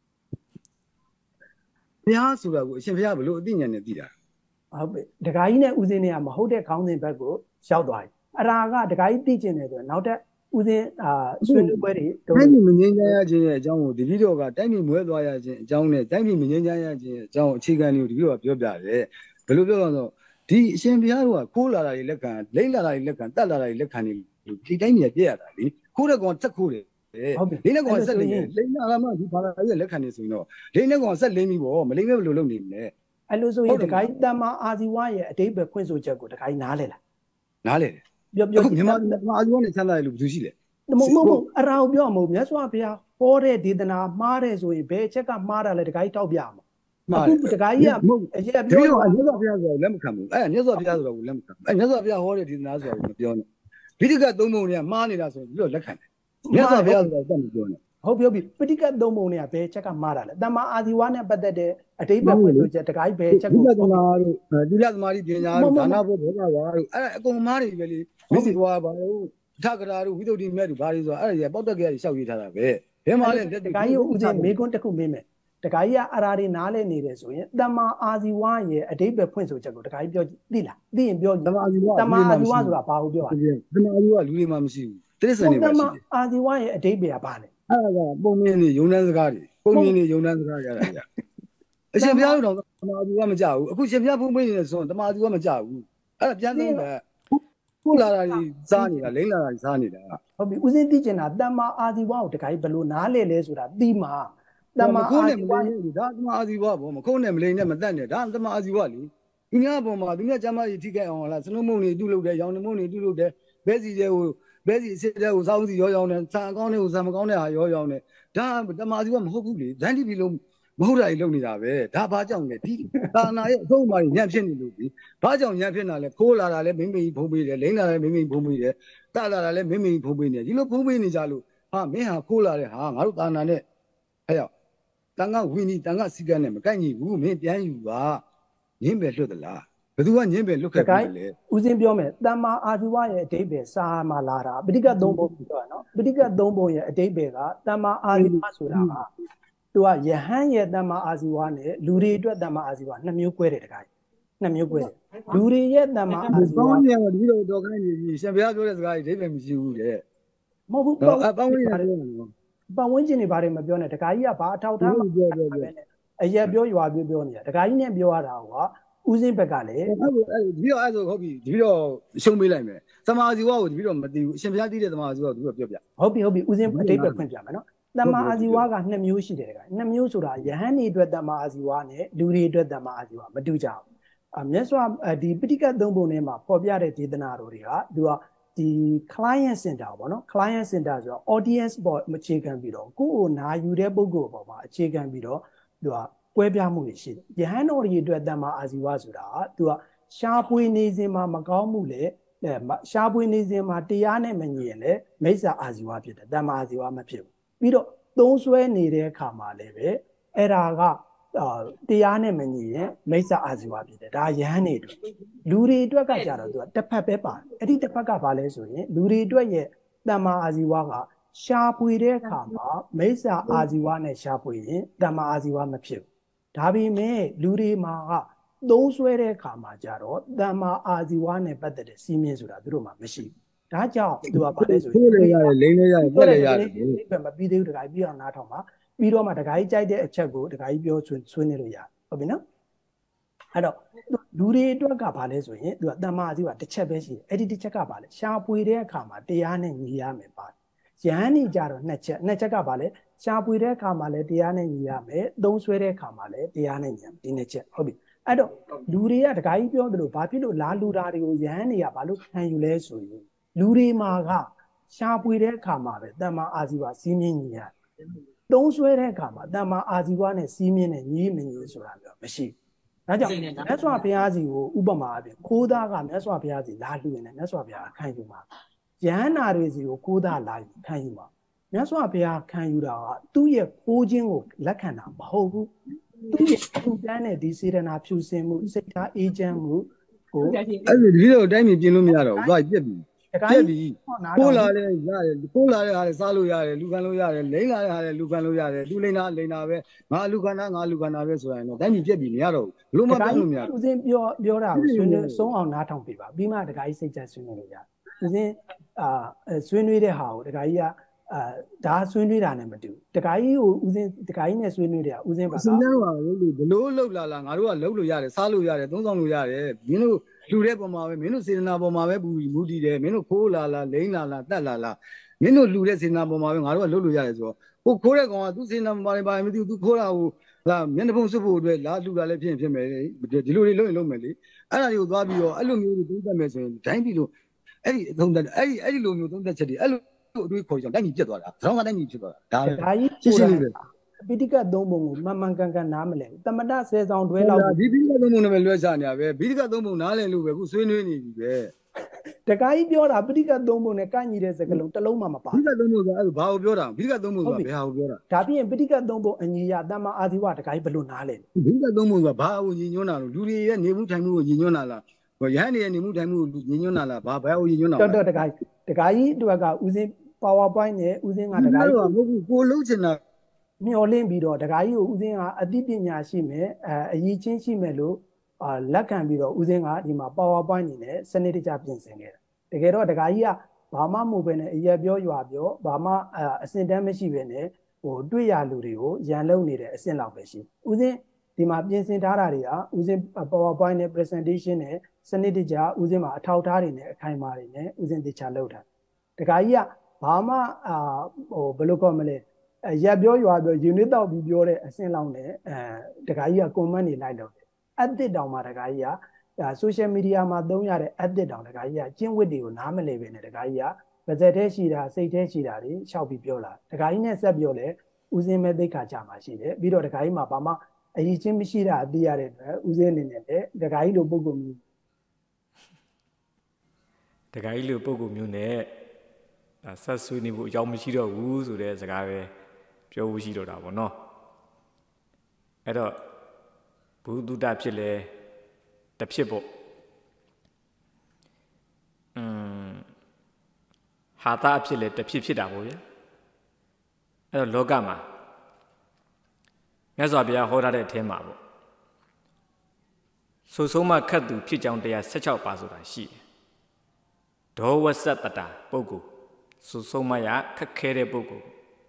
A: ဘုရားဆိုတာကိုအရှင်ဘုရားဘလို့အသိဉာဏ်နဲ့သိတာ
B: ဟုတ်ပြီဒကာကြီးနဲ့ဦးစင်းတွေကမဟုတ်တဲ့ခေါင်းစဉ်ဘက်ကိုရောက်သွားပြီအရာကဒကာကြီးသိကျင်တယ်ဆိုတော့နောက်ထပ်ဦးစင်းအာဆွေးနွေးပွဲတွေ
A: တိုင်းပြည်မငြိမ်းချမ်းရခြင်းရဲ့အကြောင်းကိုတပည့်တော်ကတိုင်းပြည်မွဲသွားရခြင်းအကြောင်းနဲ့တိုင်းပြည်မငြိမ်းချမ်းရခြင်းအကြောင်းအခြေခံတွေကိုတပည့်တော်ကပြောပြတယ်ဘယ်လိုပြောရအောင်ဆိုဒီအရှင်ဘုရားတို့ကခိုးလာတာတွေလက်ခံလိမ့်လာတာတွေလက်ခံတတ်လာတာတွေလက်ခံနေဒီတိုင်းပြည်ပြည့်ရတာလေခိုးတဲ့ကောင်ဆက်ခိုးတယ်လိမ့်တဲ့ကောင်ဆက်လိမ့်တယ်လိမ့်လာမှဒီဘာသာရေးလက်ခံနေဆိုရင်တော့လိမ့်တဲ့ကောင်ဆက်လိမ့်ပြီပေါ့မလိမ့်မဲဘယ်လိုလုပ်နေမလဲ
B: အဲ့လိုဆိုရင်ဒကာကြီးတမ္မာအာဇီဝရဲ့အတိတ်ပဲဖွင့်ဆိုချက်ကိုဒကာကြီးနားလဲလား
A: နားလဲတယ်ပြောပြောမြန်မာမြန်မာအာဇီဝနဲ့ဆန်းလာတယ်လို့ဘယ်သူရှိလဲ
B: မဟုတ်မဟုတ်အရာကိုပြောမှာမဟုတ်မြတ်စွာဘုရားဟောတဲ့ဒေသနာမှားတယ်ဆိုရင်ဘယ်အချက်ကမှားတာလဲဒကာကြီးတောက်ပြမှာအခုဒကာကြီးကအရက်ပြော
A: တော့မြတ်စွာဘုရားဆိုတော့လက်မခံဘူးအဲ့မြတ်စွာဘုရားဆိုတော့လက်မခံအဲ့မြတ်စွာဘုရားဟောတဲ့ဒေသနာဆိုတော့မပြောနဲ့ဗိဓိကသုံးပုံတွေကမှားနေတာဆိုပြီးတော့လက်ခံတယ်မြတ်စွာဘုရားဆိုတော့တက်မပြောနဲ့
B: ဟုတ်ပြောပြီပဋိက္ခသုံးပုံတွေကဘယ်ချက်ကမှားတာလဲတမ္မာအာဇီဝနဲ့ပတ်သက်တဲ့အတိတ်ပဲဖွင့်ဆိုချက်ဒကာကြီးဘယ်ချက်ကို
A: ဒီကသမားတို့ဒီလသမားကြီးပညာတို့ဒါနဘုဘောကပါတို့အဲ့အကုန်မှားနေပြီပဲလေမစ္စည်းဘွားပါလို့ထကရာတို့ဝိသုဒ္ဓိမဲ့တို့ဘာတွေဆိုအဲ့ဒါကြီးပေါက်တက်ကရရှောက်ရေးထားတာပဲဘယ်မှာလဲ
B: ဒကာကြီးကိုဦးစင်းမေကွန်းတစ်ခုမေးမယ်ဒကာကြီးကအရာတွေနားလဲနေတယ်ဆိုရင်တမ္မာအာဇီဝရဲ့အတိတ်ပဲဖွင့်ဆိုချက်ကိုဒကာကြီးပြောသိလားသိရင်ပြော
A: တမ္မာအာဇီဝ
B: တမ္မာအာဇီဝဆိုတာဘာကိုပြောတာ
A: တမ္မာအာဇီဝလူတွေမှမရှိဘူးတိရစ္ဆာန်တွေပဲရှိတယ်
B: တမ္မာအာဇီဝရဲ့အတိတ်ပဲကဘာလဲ
A: အဲ့ဒါကပုံမြင့်နေယုံနှန်းစကားတွေပုံမြင့်နေယုံနှန်းစကားကြတာကြအရှင်ဘုရားတို့တော့တမ္မာအာဇီဝမကြဘူးအခုရှင်ဘုရားဖုံးပေးနေဆိုတမ္မာအာဇီဝမကြဘူးအဲ့ဒါပြန်သုံးတယ်ခုလာတာကြီးစားနေတာလိမ့်လာတာကြီးစားနေတာ
B: ဟုတ်ပြီဦးစင်းသိကျင်တာတမ္မာအာဇီဝကိုတခါကြီးဘယ်လိုနားလဲလဲဆိုတာသိမှာ
A: တမ္မာအာဇီဝဒါတမ္မာအာဇီဝပေါ့မခုံးနဲ့မလိမ့်နဲ့မတက်နဲ့ဒါတမ္မာအာဇီဝလေဒီများပေါ်မှာဒီများကျမကြီးထိခိုက်အောင်လားစနုံမုံတွေတူလုပ်တယ်ရောင်နှမုံတွေတူလုပ်တယ်ဘဲစီတွေကိုဘဲစီအစ်တဲ့ကိုစောင်းစီရောရောင်းတယ်ဆန်အကောင်းတွေကိုဆန်မကောင်းတဲ့ဟာရောရောင်းတယ်ဒါတမ္မာအာဇီဝမဟုတ်ဘူးလေဒန်းတီပြီလုံးမဟုတ်တာကြီးလုပ်နေတာပဲဒါဘာကြောင့်လဲဒီသာနာရဲ့အဆုံးအမကြီးညံ့ဖြစ်နေလို့ဒီဘာကြောင့်ညံ့ဖြစ်တာလဲခိုးလာတာလဲမင်းမင်းဖုံးပေးတယ်လိမ့်လာတယ်မင်းမင်းဖုံးပေးတယ်တလာတာလဲမင်းမင်းဖုံးပေးနေဒီလိုဖုံးပေးနေကြလို့ဟာမင်းဟာခိုးလာတဲ့ဟာငါတို့သာနာနဲ့ဟဲ့ရောက်တန်ခါဝီနီတန်ခါစီကန်းနဲ့မကိုက်ညီဘူးမင်းပြန်ယူပါညင်းပဲလွတ်သလားဘယ်သူကညင်းပဲလွတ်ခဲ့ပြီလဲ
B: ဦးစင်းပြောမယ်တမ္မာအာဇီဝရဲ့အတိတ်ပဲစာမှလာတာပဋိက္ခသုံးပုံပြောနော်ပဋိက္ခသုံးပုံရဲ့အတိတ်ပဲကတမ္မာအာဇီဝဆိုတာကသူကယဟန်ရဲ့တမ္မာအာဇီဝနဲ့လူတွေအတွက်တမ္မာအာဇီဝနှစ်မျိုး꿰တယ်တခါနှစ်မျိုး꿰တယ်လူတွေရဲ့တမ္မာအာဇီဝ
A: ပေါင်းနေတော့ဒီလိုတော့ခိုင်းနေပြီရှင်ဘုရားပြောတဲ့စကားကြီးအတိတ်ပဲမရှိဘူးတဲ့
B: မဟုတ်ဘူး
A: ပေါင်းပေါင်းနေတယ်
B: ပတ်ဝန်းကျင်တွေဘာတွေမပြောနဲ့တခါကြီးကဘာအထောက်ထားမှပြောပြောပြောအရက်ပြောရွာပြောပြောနေတာတခါကြီးနဲ့ပြောရတာကဦးစင်းဘက်ကလည်း
A: အဲ့လိုအဲ့ဒီတော့အဲ့ဆိုဟုတ်ပြီဒီတော့ရှုံးပေးလိုက်မယ်သမာဇီဝကိုဒီတော့မသိဘူးအရှင်ဘုရားသိတဲ့သမာဇီဝကိုဒီတော့ပြောပြ
B: ဟုတ်ပြီဟုတ်ပြီဦးစင်းအတိတ်ပဲဖွင့်ပြမယ်နော်တမ္မာအာဇီဝကနှစ်မျိုးရှိတယ်တခါနှစ်မျိုးဆိုတာယဟန်တွေအတွက်တမ္မာအာဇီဝနဲ့လူတွေအတွက်တမ္မာအာဇီဝမတူကြဘူးအမြတ်စွာဒီပဋိက္ခသုံးပုံထဲမှာပေါ်ပြတဲ့ဒေသနာတော်တွေကသူကဒီ client center ပေါ့နော် client center ဆိုတော့ audience ပေါ်အခြေခံပြီးတော့ကိုယ့်ကိုနာယူတဲ့ပုဂ္ဂိုလ်ပေါ်မှာအခြေခံပြီးတော့သူကကွဲပြားမှုတွေရှိတယ်ယဟန်တော်တွေအတွက်တမ္မာအာဇီဝဆိုတာကသူကရှားပွေနေစဉ်မှာမကောင်းမှုလေရှားပွေနေစဉ်မှာတရားနဲ့မညီရင်လည်းမိစ္ဆာအာဇီဝဖြစ်တယ်တမ္မာအာဇီဝမဖြစ်ဘူးပြီးတော့သုံးဆွဲနေတဲ့အခါမှာလည်းပဲအဲ့ဒါကတရားနဲ့မညီရင်မိစ္ဆာအာဇီဝဖြစ်တယ်ဒါယဟန်တွေအတွက်လူတွေအတွက်ကကြတော့သူကတစ်ဖက်ပဲပါတယ်အဲ့ဒီတစ်ဖက်ကဘာလဲဆိုရင်လူတွေအတွက်ရဲ့တမ္မာအာဇီဝကရှားပွေတဲ့အခါမှာမိစ္ဆာအာဇီဝနဲ့ရှားပွေရင်တမ္မာအာဇီဝမဖြစ်ဘူးဒါပေမဲ့လူတွေမှာကသုံးဆွဲတဲ့အခါမှာကြတော့တမ္မာအာဇီဝနဲ့ပတ်သက်တဲ့စီးမြင်ဆိုတာသူတို့မှာမရှိဘူးဒါကြောင့်သူကပါလဲဆိုရင်
A: လေးရတယ်လိမ့်လေးရတယ်ပြက်လေးရတယ်
B: ဒီမပြီးသေးဘူးတခါပြီးအောင်နားထောင်ပါပြီးတော့မှတခါကြီးကြိုက်တဲ့အချက်ကိုတခါကြီးပြောဆွေးနွေးလို့ရဟုတ်ပြီနော်အဲ့တော့လူတွေအတွက်ကဘာလဲဆိုရင်သူကတမ္မာအာဇီဝတစ်ချက်ပဲရှိတယ်အဲ့ဒီတစ်ချက်ကဘာလဲရှားပွေတဲ့အခါမှာတရားနဲ့ညီရမယ်ပါရဟန်းနေကြတော့နှစ်ချက်နှစ်ချက်ကဘာလဲရှားပွေတဲ့အခါမှာလည်းတရားနဲ့ညီရမယ်သုံးဆွဲတဲ့အခါမှာလည်းတရားနဲ့ညီရမယ်ဒီနှစ်ချက်ဟုတ်ပြီအဲ့တော့လူတွေကတခါကြီးပြောသလိုဘာဖြစ်လို့လာလူတာတွေကိုရဟန်းတွေကဘာလို့ခံယူလဲဆိုရင်လူတွေမှာကရှားပွေတဲ့အခါမှာပဲတမ္မာအာဇီဝစီးမြင်ညီရသုံးဆွဲတဲ့အခါမှာတမ္မာအာဇီဝနဲ့စီးမြင်နဲ့ညီမညီဆိုတာမျိုးမရှိဒါကြောင့်မြတ်စွာဘုရားစီကိုဥပမာအပြင်ခိုးသားကမြတ်စွာဘုရားစီလာလူရင်လည်းမြတ်စွာဘုရားခံယူမှာယဟန္တာတွေစီကိုခိုးသားလာခံယူမှာမြတ်စွာဘုရားခံယူတာကသူ့ရဲ့ခိုးခြင်းကိုလက်ခံတာမဟုတ်ဘူးသူ့ရဲ့အထူးတန်းတဲ့ဒီစေတနာဖြူစင်မှုစိတ်ထားအေးချမ်းမှုကို
A: အဲ့ဒီဒီလိုအတိုင်းမြင်ပြင်းလို့မရတော့ဘူးသွားပြက်ပြီပြက်ပြီခိုးလာတဲ့ရတယ်ခိုးလာတဲ့ဟာတွေစားလို့ရတယ်လူခံလို့ရတယ်လိမ့်လာတဲ့ဟာတွေလူခံလို့ရတယ်သူလိမ့်တာလိမ့်တာပဲငါလူခံတာငါလူခံတာပဲဆိုရင်တော့တိုင်းမြင်ပြက်ပြီမရတော့ဘူးဘလို့မပြောလို့မရဘူး
B: ဦးစင်းပြောပြောတာကိုဆွေးနွေးဆုံးအောင်နားထောင်ပြပါပြီးမှတခါကြီးစိတ်ချဆွေးနွေးလို့ရတယ်ဦးစင်းအာဆွေးနွေးတဲ့ဟာကိုတခါကြီးကအာဒါဆွေးနွေးတာနဲ့မတူတခါကြီးကိုဦးစင်းတခါကြီးနဲ့ဆွေးနွေးတယ်ဦးစင်းပါ
A: တော့စဉ်းစားပါလို့ဘလို့လှုပ်လာလာငါတို့ကလှုပ်လို့ရတယ်စားလို့ရတယ်သုံးဆောင်လို့ရတယ်မင်းတို့လူတဲ့ပုံမှာပဲမင်းတို့စေတနာပုံမှာပဲပူမူတည်တယ်မင်းတို့ခိုးလာလာလိမ့်လာလာတတ်လာလာမင်းတို့လူတဲ့စေတနာပုံမှာပဲငါတို့ကလှုပ်လို့ရတယ်ဆိုတော့ဟိုခိုးတဲ့ကောင်ကသူစေတနာပုံမှာပါမသိဘူးသူခိုးတာဟိုလာမျက်နှာပုံစွပ်ဖို့အတွက်လာလူတာလည်းဖြစ်ဖြစ်မယ်ဒီလိုတွေလုပ်ရင်လုပ်မယ်လေအဲ့ဒါတွေကိုသွားပြီးတော့အဲ့လိုမျိုးတွေသုံးသပ်မယ်ဆိုရင်တိုင်းပြည်လို့အဲ့ဒီသုံးသပ်အဲ့ဒီအဲ့ဒီလိုမျိုးသုံးသပ်ချက်တွေအဲ့လိုအတွေးခေါ်ကြတိုင်းပြည်ပြတ်သွားတာဇောင်းကတိုင်းပြည်ဖြစ်သွားတာဒါ
B: ဒါကြီးရှင်းရှင်းလေးပိဋကတ်သုံးပုံကိုမှန်မှန်ကန်ကန်နားမလဲတမတဆယ်ဆောင်တွဲလောက်
A: ဒီပိဋကတ်သုံးပုံနဲ့ပဲလွှဲချနေရပဲပိဋကတ်သုံးပုံနားလည်လို့ပဲခုဆွေးနွေးနေပြီပဲ
B: တခါကြီးပြောတာပိဋကတ်သုံးပုံနဲ့ကန့်ညီတဲ့စကားလုံးတစ်လုံးမှမပါ
A: ပိဋကတ်သုံးပုံဆိုအဲ့ဒါဘာကိုပြောတာပိဋကတ်သုံးပုံဆိုတာဘယ်ဟာကိုပြောတာ
B: ဒါပြရင်ပိဋကတ်သုံးပုံအညီရတမ္မာအာဇီဝတခါကြီးဘယ်လိုနားလဲ
A: ပိဋကတ်သုံးပုံဆိုတာဘာကိုညီညွတ်တာလို့လူတွေရဲ့နေမှုထိုင်မှုကိုညီညွတ်တာလားရဟန်းတွေရဲ့နေမှုထိုင်မှုကိုညီညွတ်တာလားဘာဘယ်ကိုညီညွတ်တာ
B: တော်တော်တခါကြီးတခါကြီးတို့ကဦးစင်း PowerPoint နဲ့ဦးစင်းကတခါကြီး
A: မဟုတ်ဘူးကိုလုံးချင်တာ
B: မျောလင့်ပြီးတော့တခါကြီးကိုဦးစင်းကအသိပညာရှိမယ်အဲအရေးချင်းရှိမယ်လို့အာလက်ခံပြီးတော့ဦးစင်းကဒီမှာ PowerPoint နေနဲ့စနစ်တကျပြင်ဆင်ခဲ့တယ်တကယ်တော့တခါကြီးကဘာမှမဟုတ်ပဲနဲ့အရက်ပြောရွာပြောဘာမှအစင်တန်းမရှိပဲနဲ့ဟိုတွေ့ရလူတွေကိုရန်လုံနေတဲ့အဆင့်လောက်ပဲရှိဦးစင်းဒီမှာပြင်ဆင်ထားတာတွေကဦးစင်း PowerPoint နဲ့ presentation နဲ့စနစ်တကျဦးစင်းမှာအထောက်အထားတွေနဲ့အခိုင်အမာတွေနဲ့ဦးစင်းတခြားလုပ်ထားတခါကြီးကဘာမှအာဟိုဘယ်လိုကောမလဲရက်ပြောရွာပြောယူနစ်တော့ပြီးပြောတဲ့အဆင့်လောက်နဲ့အဲတခါကြီးက comment တွေလိုက်တော့တယ်အသစ်တောင်မှတခါကြီးက social media မှာသုံးရတဲ့အသစ်တောင်တခါကြီးကကျင့်ဝတ်တွေကိုနားမလည်ပဲနဲ့တခါကြီးကပါဇက်ထဲရှိတာစိတ်ထဲရှိတာတွေရှောက်ပြီးပြောလာတခါကြီးနဲ့ဆက်ပြောလဲဦးစင်းမဲ့သိက္ခာကြမှာရှိတယ်ပြီးတော့တခါကြီးမှာဘာမှအရေးချင်းမရှိတာအသိရတဲ့အတွက်ဦးစင်းအနေနဲ့လည်းတခါကြီးလိုပုံကုမျိုး
C: တခါကြီးလိုပုံကုမျိုးနဲ့ဆက်ဆွေးနေဖို့အကြောင်းမရှိတော့ဘူးဆိုတဲ့စကားပဲပြောဖို့ရှိတော့တာပေါ့နော်အဲ့တော့ဘုဒ္ဓဖြစ်လဲတစ်ဖြစ်ပေါ့อืมဟာတာအဖြစ်လဲတစ်ဖြစ်ဖြစ်တာပေါ့ဗျာအဲ့တော့လောကမှာမြတ်စွာဘုရားဟောထားတဲ့အထဲမှာပေါ့ဆိုဆုံးမခတ်သူဖြစ်ကြောင်းတရား၁၆ပါးဆိုတာရှိတယ်ဒေါဝဆတ္တတာပုဂ္ဂိုလ်ဆိုဆုံးမရခက်ခဲတဲ့ပုဂ္ဂိုလ်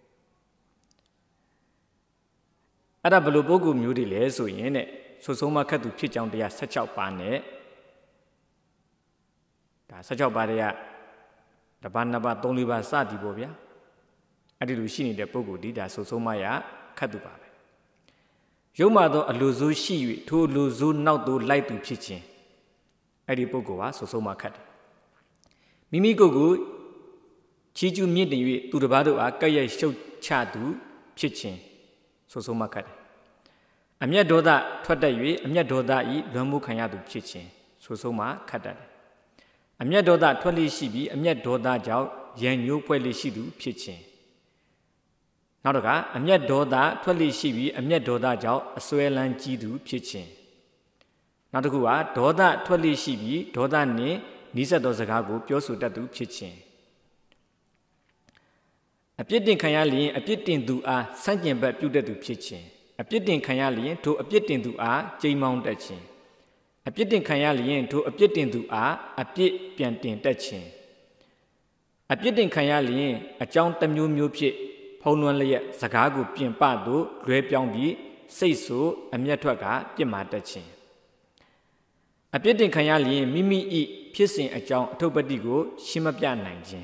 C: အဲ့ဒါဘယ်လိုပုဂ္ဂိုလ်မျိုးတွေလဲဆိုရင်တဲ့ဆိုဆုံးမခတ်သူဖြစ်ကြောင်းတရား၁၆ပါးနဲ့ဒါ၁၆ပါးတွေကတပါးနှစ်ပါးသုံးလေးပါးစသည်ပေါ့ဗျာအဲ့ဒီလိုရှိနေတဲ့ပုဂ္ဂိုလ်ဒီဒါဆိုဆုံးမရခတ်သူပါပဲရုပ်မှသောအလိုဆိုးရှိ၍ထိုအလိုဆိုးနောက်သို့လိုက်သူဖြစ်ခြင်းအဲ့ဒီပုဂ္ဂိုလ်ဟာဆိုဆုံးမခတ်တယ်မိမိကိုယ်ကိုချီးကျူးမြင့်တင်၍သူတစ်ပါးတို့အားကဲ့ရဲ့ရှုတ်ချသူဖြစ်ခြင်းဆိုဆုံးမခတ်တယ်အမျက်ဒေါသထွက်တတ်၍အမျက်ဒေါသဤလွန်မှုခံရသူဖြစ်ခြင်းဆိုဆုံးမခတ်တတ်တယ်အမျက်ဒေါသထွက်လေရှိပြီးအမျက်ဒေါသကြောင့်ရန်ညိုးဖွဲ့လေရှိသူဖြစ်ခြင်းနောက်တစ်ခါအမျက်ဒေါသထွက်လေရှိပြီးအမျက်ဒေါသကြောင့်အစွဲလန်းကြီးသူဖြစ်ခြင်းနောက်တစ်ခုကဒေါသထွက်လေရှိပြီးဒေါသနှင့်နီးစပ်သောစကားကိုပြောဆိုတတ်သူဖြစ်ခြင်းအပြစ်တင်ခံရလျင်အပြစ်တင်သူအားဆန့်ကျင်ဘက်ပြုတတ်သူဖြစ်ခြင်းအပြစ်တင်ခံရလျင်ထိုအပြစ်တင်သူအားကြိမ်မောင်းတတ်ခြင်းအပြစ်တင်ခံရလျင်ထိုအပြစ်တင်သူအားအပြစ်ပြန်တင်တတ်ခြင်းအပြစ်တင်ခံရလျင်အကြောင်းတစ်မျိုးမျိုးဖြင့်ဖုံးလွှမ်းလျက်စကားကိုပြင်ပသို့လွဲပြောင်းပြီးစိတ်ဆိုးအမျက်ထွက်ကပြစ်မှာတတ်ခြင်းအပြစ်တင်ခံရလျင်မိမိ၏ဖြစ်စဉ်အကြောင်းအထုပ်ပတ္တိကိုရှင်းမပြနိုင်ခြင်း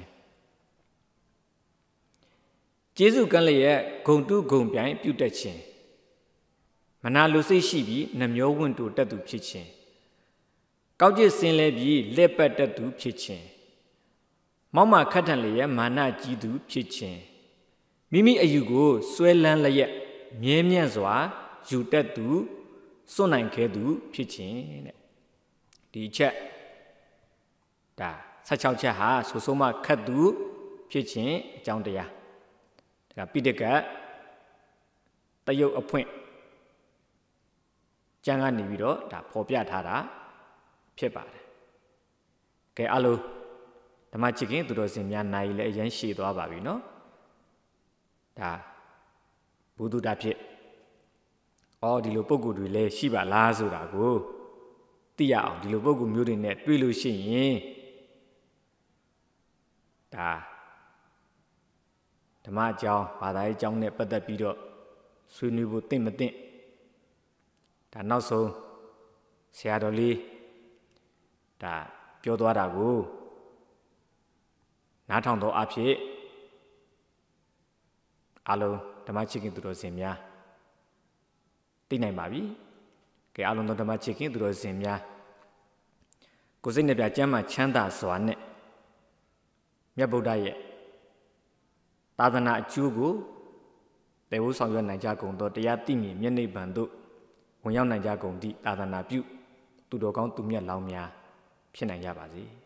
C: ကျေးဇူးကမ်းလျက်ဂုံတုဂုံပြိုင်ပြုတတ်ခြင်းမနာလိုစိတ်ရှိပြီးနှမျောဝင့်တိုတတ်သူဖြစ်ခြင်းကောက်ကျစ်စင်လဲပြီးလက်ပတ်တတ်သူဖြစ်ခြင်းမောက်မခတ်ထန်လျက်မာနကြီးသူဖြစ်ခြင်းမိမိအယူကိုဆွဲလန်းလျက်မြဲမြံ့စွာယူတတ်သူစွန့်နိုင်ခဲ့သူဖြစ်ခြင်းတဲ့ဒီချက်ဒါဆယ့်ခြောက်ချက်ဟာဆိုဆိုမှခတ်သူဖြစ်ခြင်းအကြောင်းတရားဒါပိဋကတ်တယုတ်အဖွင့်ကျမ်းကနေပြီးတော့ဒါဖော်ပြထားတာဖြစ်ပါတယ်ကဲအလုံးဓမ္မချစ်ခင်သူတော်စင်များနိုင်လည်းအရင်ရှည်သွားပါပြီနော်ဒါဘုဒ္ဓတာဖြစ်အော်ဒီလိုပုံကိုယ်တွေလည်းရှိပါလားဆိုတာကိုသိရအောင်ဒီလိုပုံကိုယ်မျိုးတွေနဲ့တွေ့လို့ရှိရင်ဒါဓမ္မအကြောင်းဘာသာရေးအကြောင်းနဲ့ပတ်သက်ပြီးတော့ဆွေးနွေးဖို့သင့်မသင့်ဒါနောက်ဆုံးဆရာတော်လေးဒါပြောသွားတာကိုနားထောင်သောအဖြစ်အလုံးဓမ္မချစ်ခင်သူတော်စင်များသိနိုင်ပါပြီကဲအလုံးသောဓမ္မချစ်ခင်သူတော်စင်များကိုယ်စိတ်နှပြကျမ်းမှာချမ်းသာစွာနဲ့မြတ်ဗုဒ္ဓရဲ့သာသနာအကျိုးကိုတည်ဖို့ဆောင်ရွက်နိုင်ကြကုန်သောတရားသိမြင်မျက်နှိပ်ဗံတို့ဝင်ရောက်နိုင်ကြကုန်သည့်သာသနာပြုသူတော်ကောင်းသူမြတ်လောင်းများဖြစ်နိုင်ကြပါစေ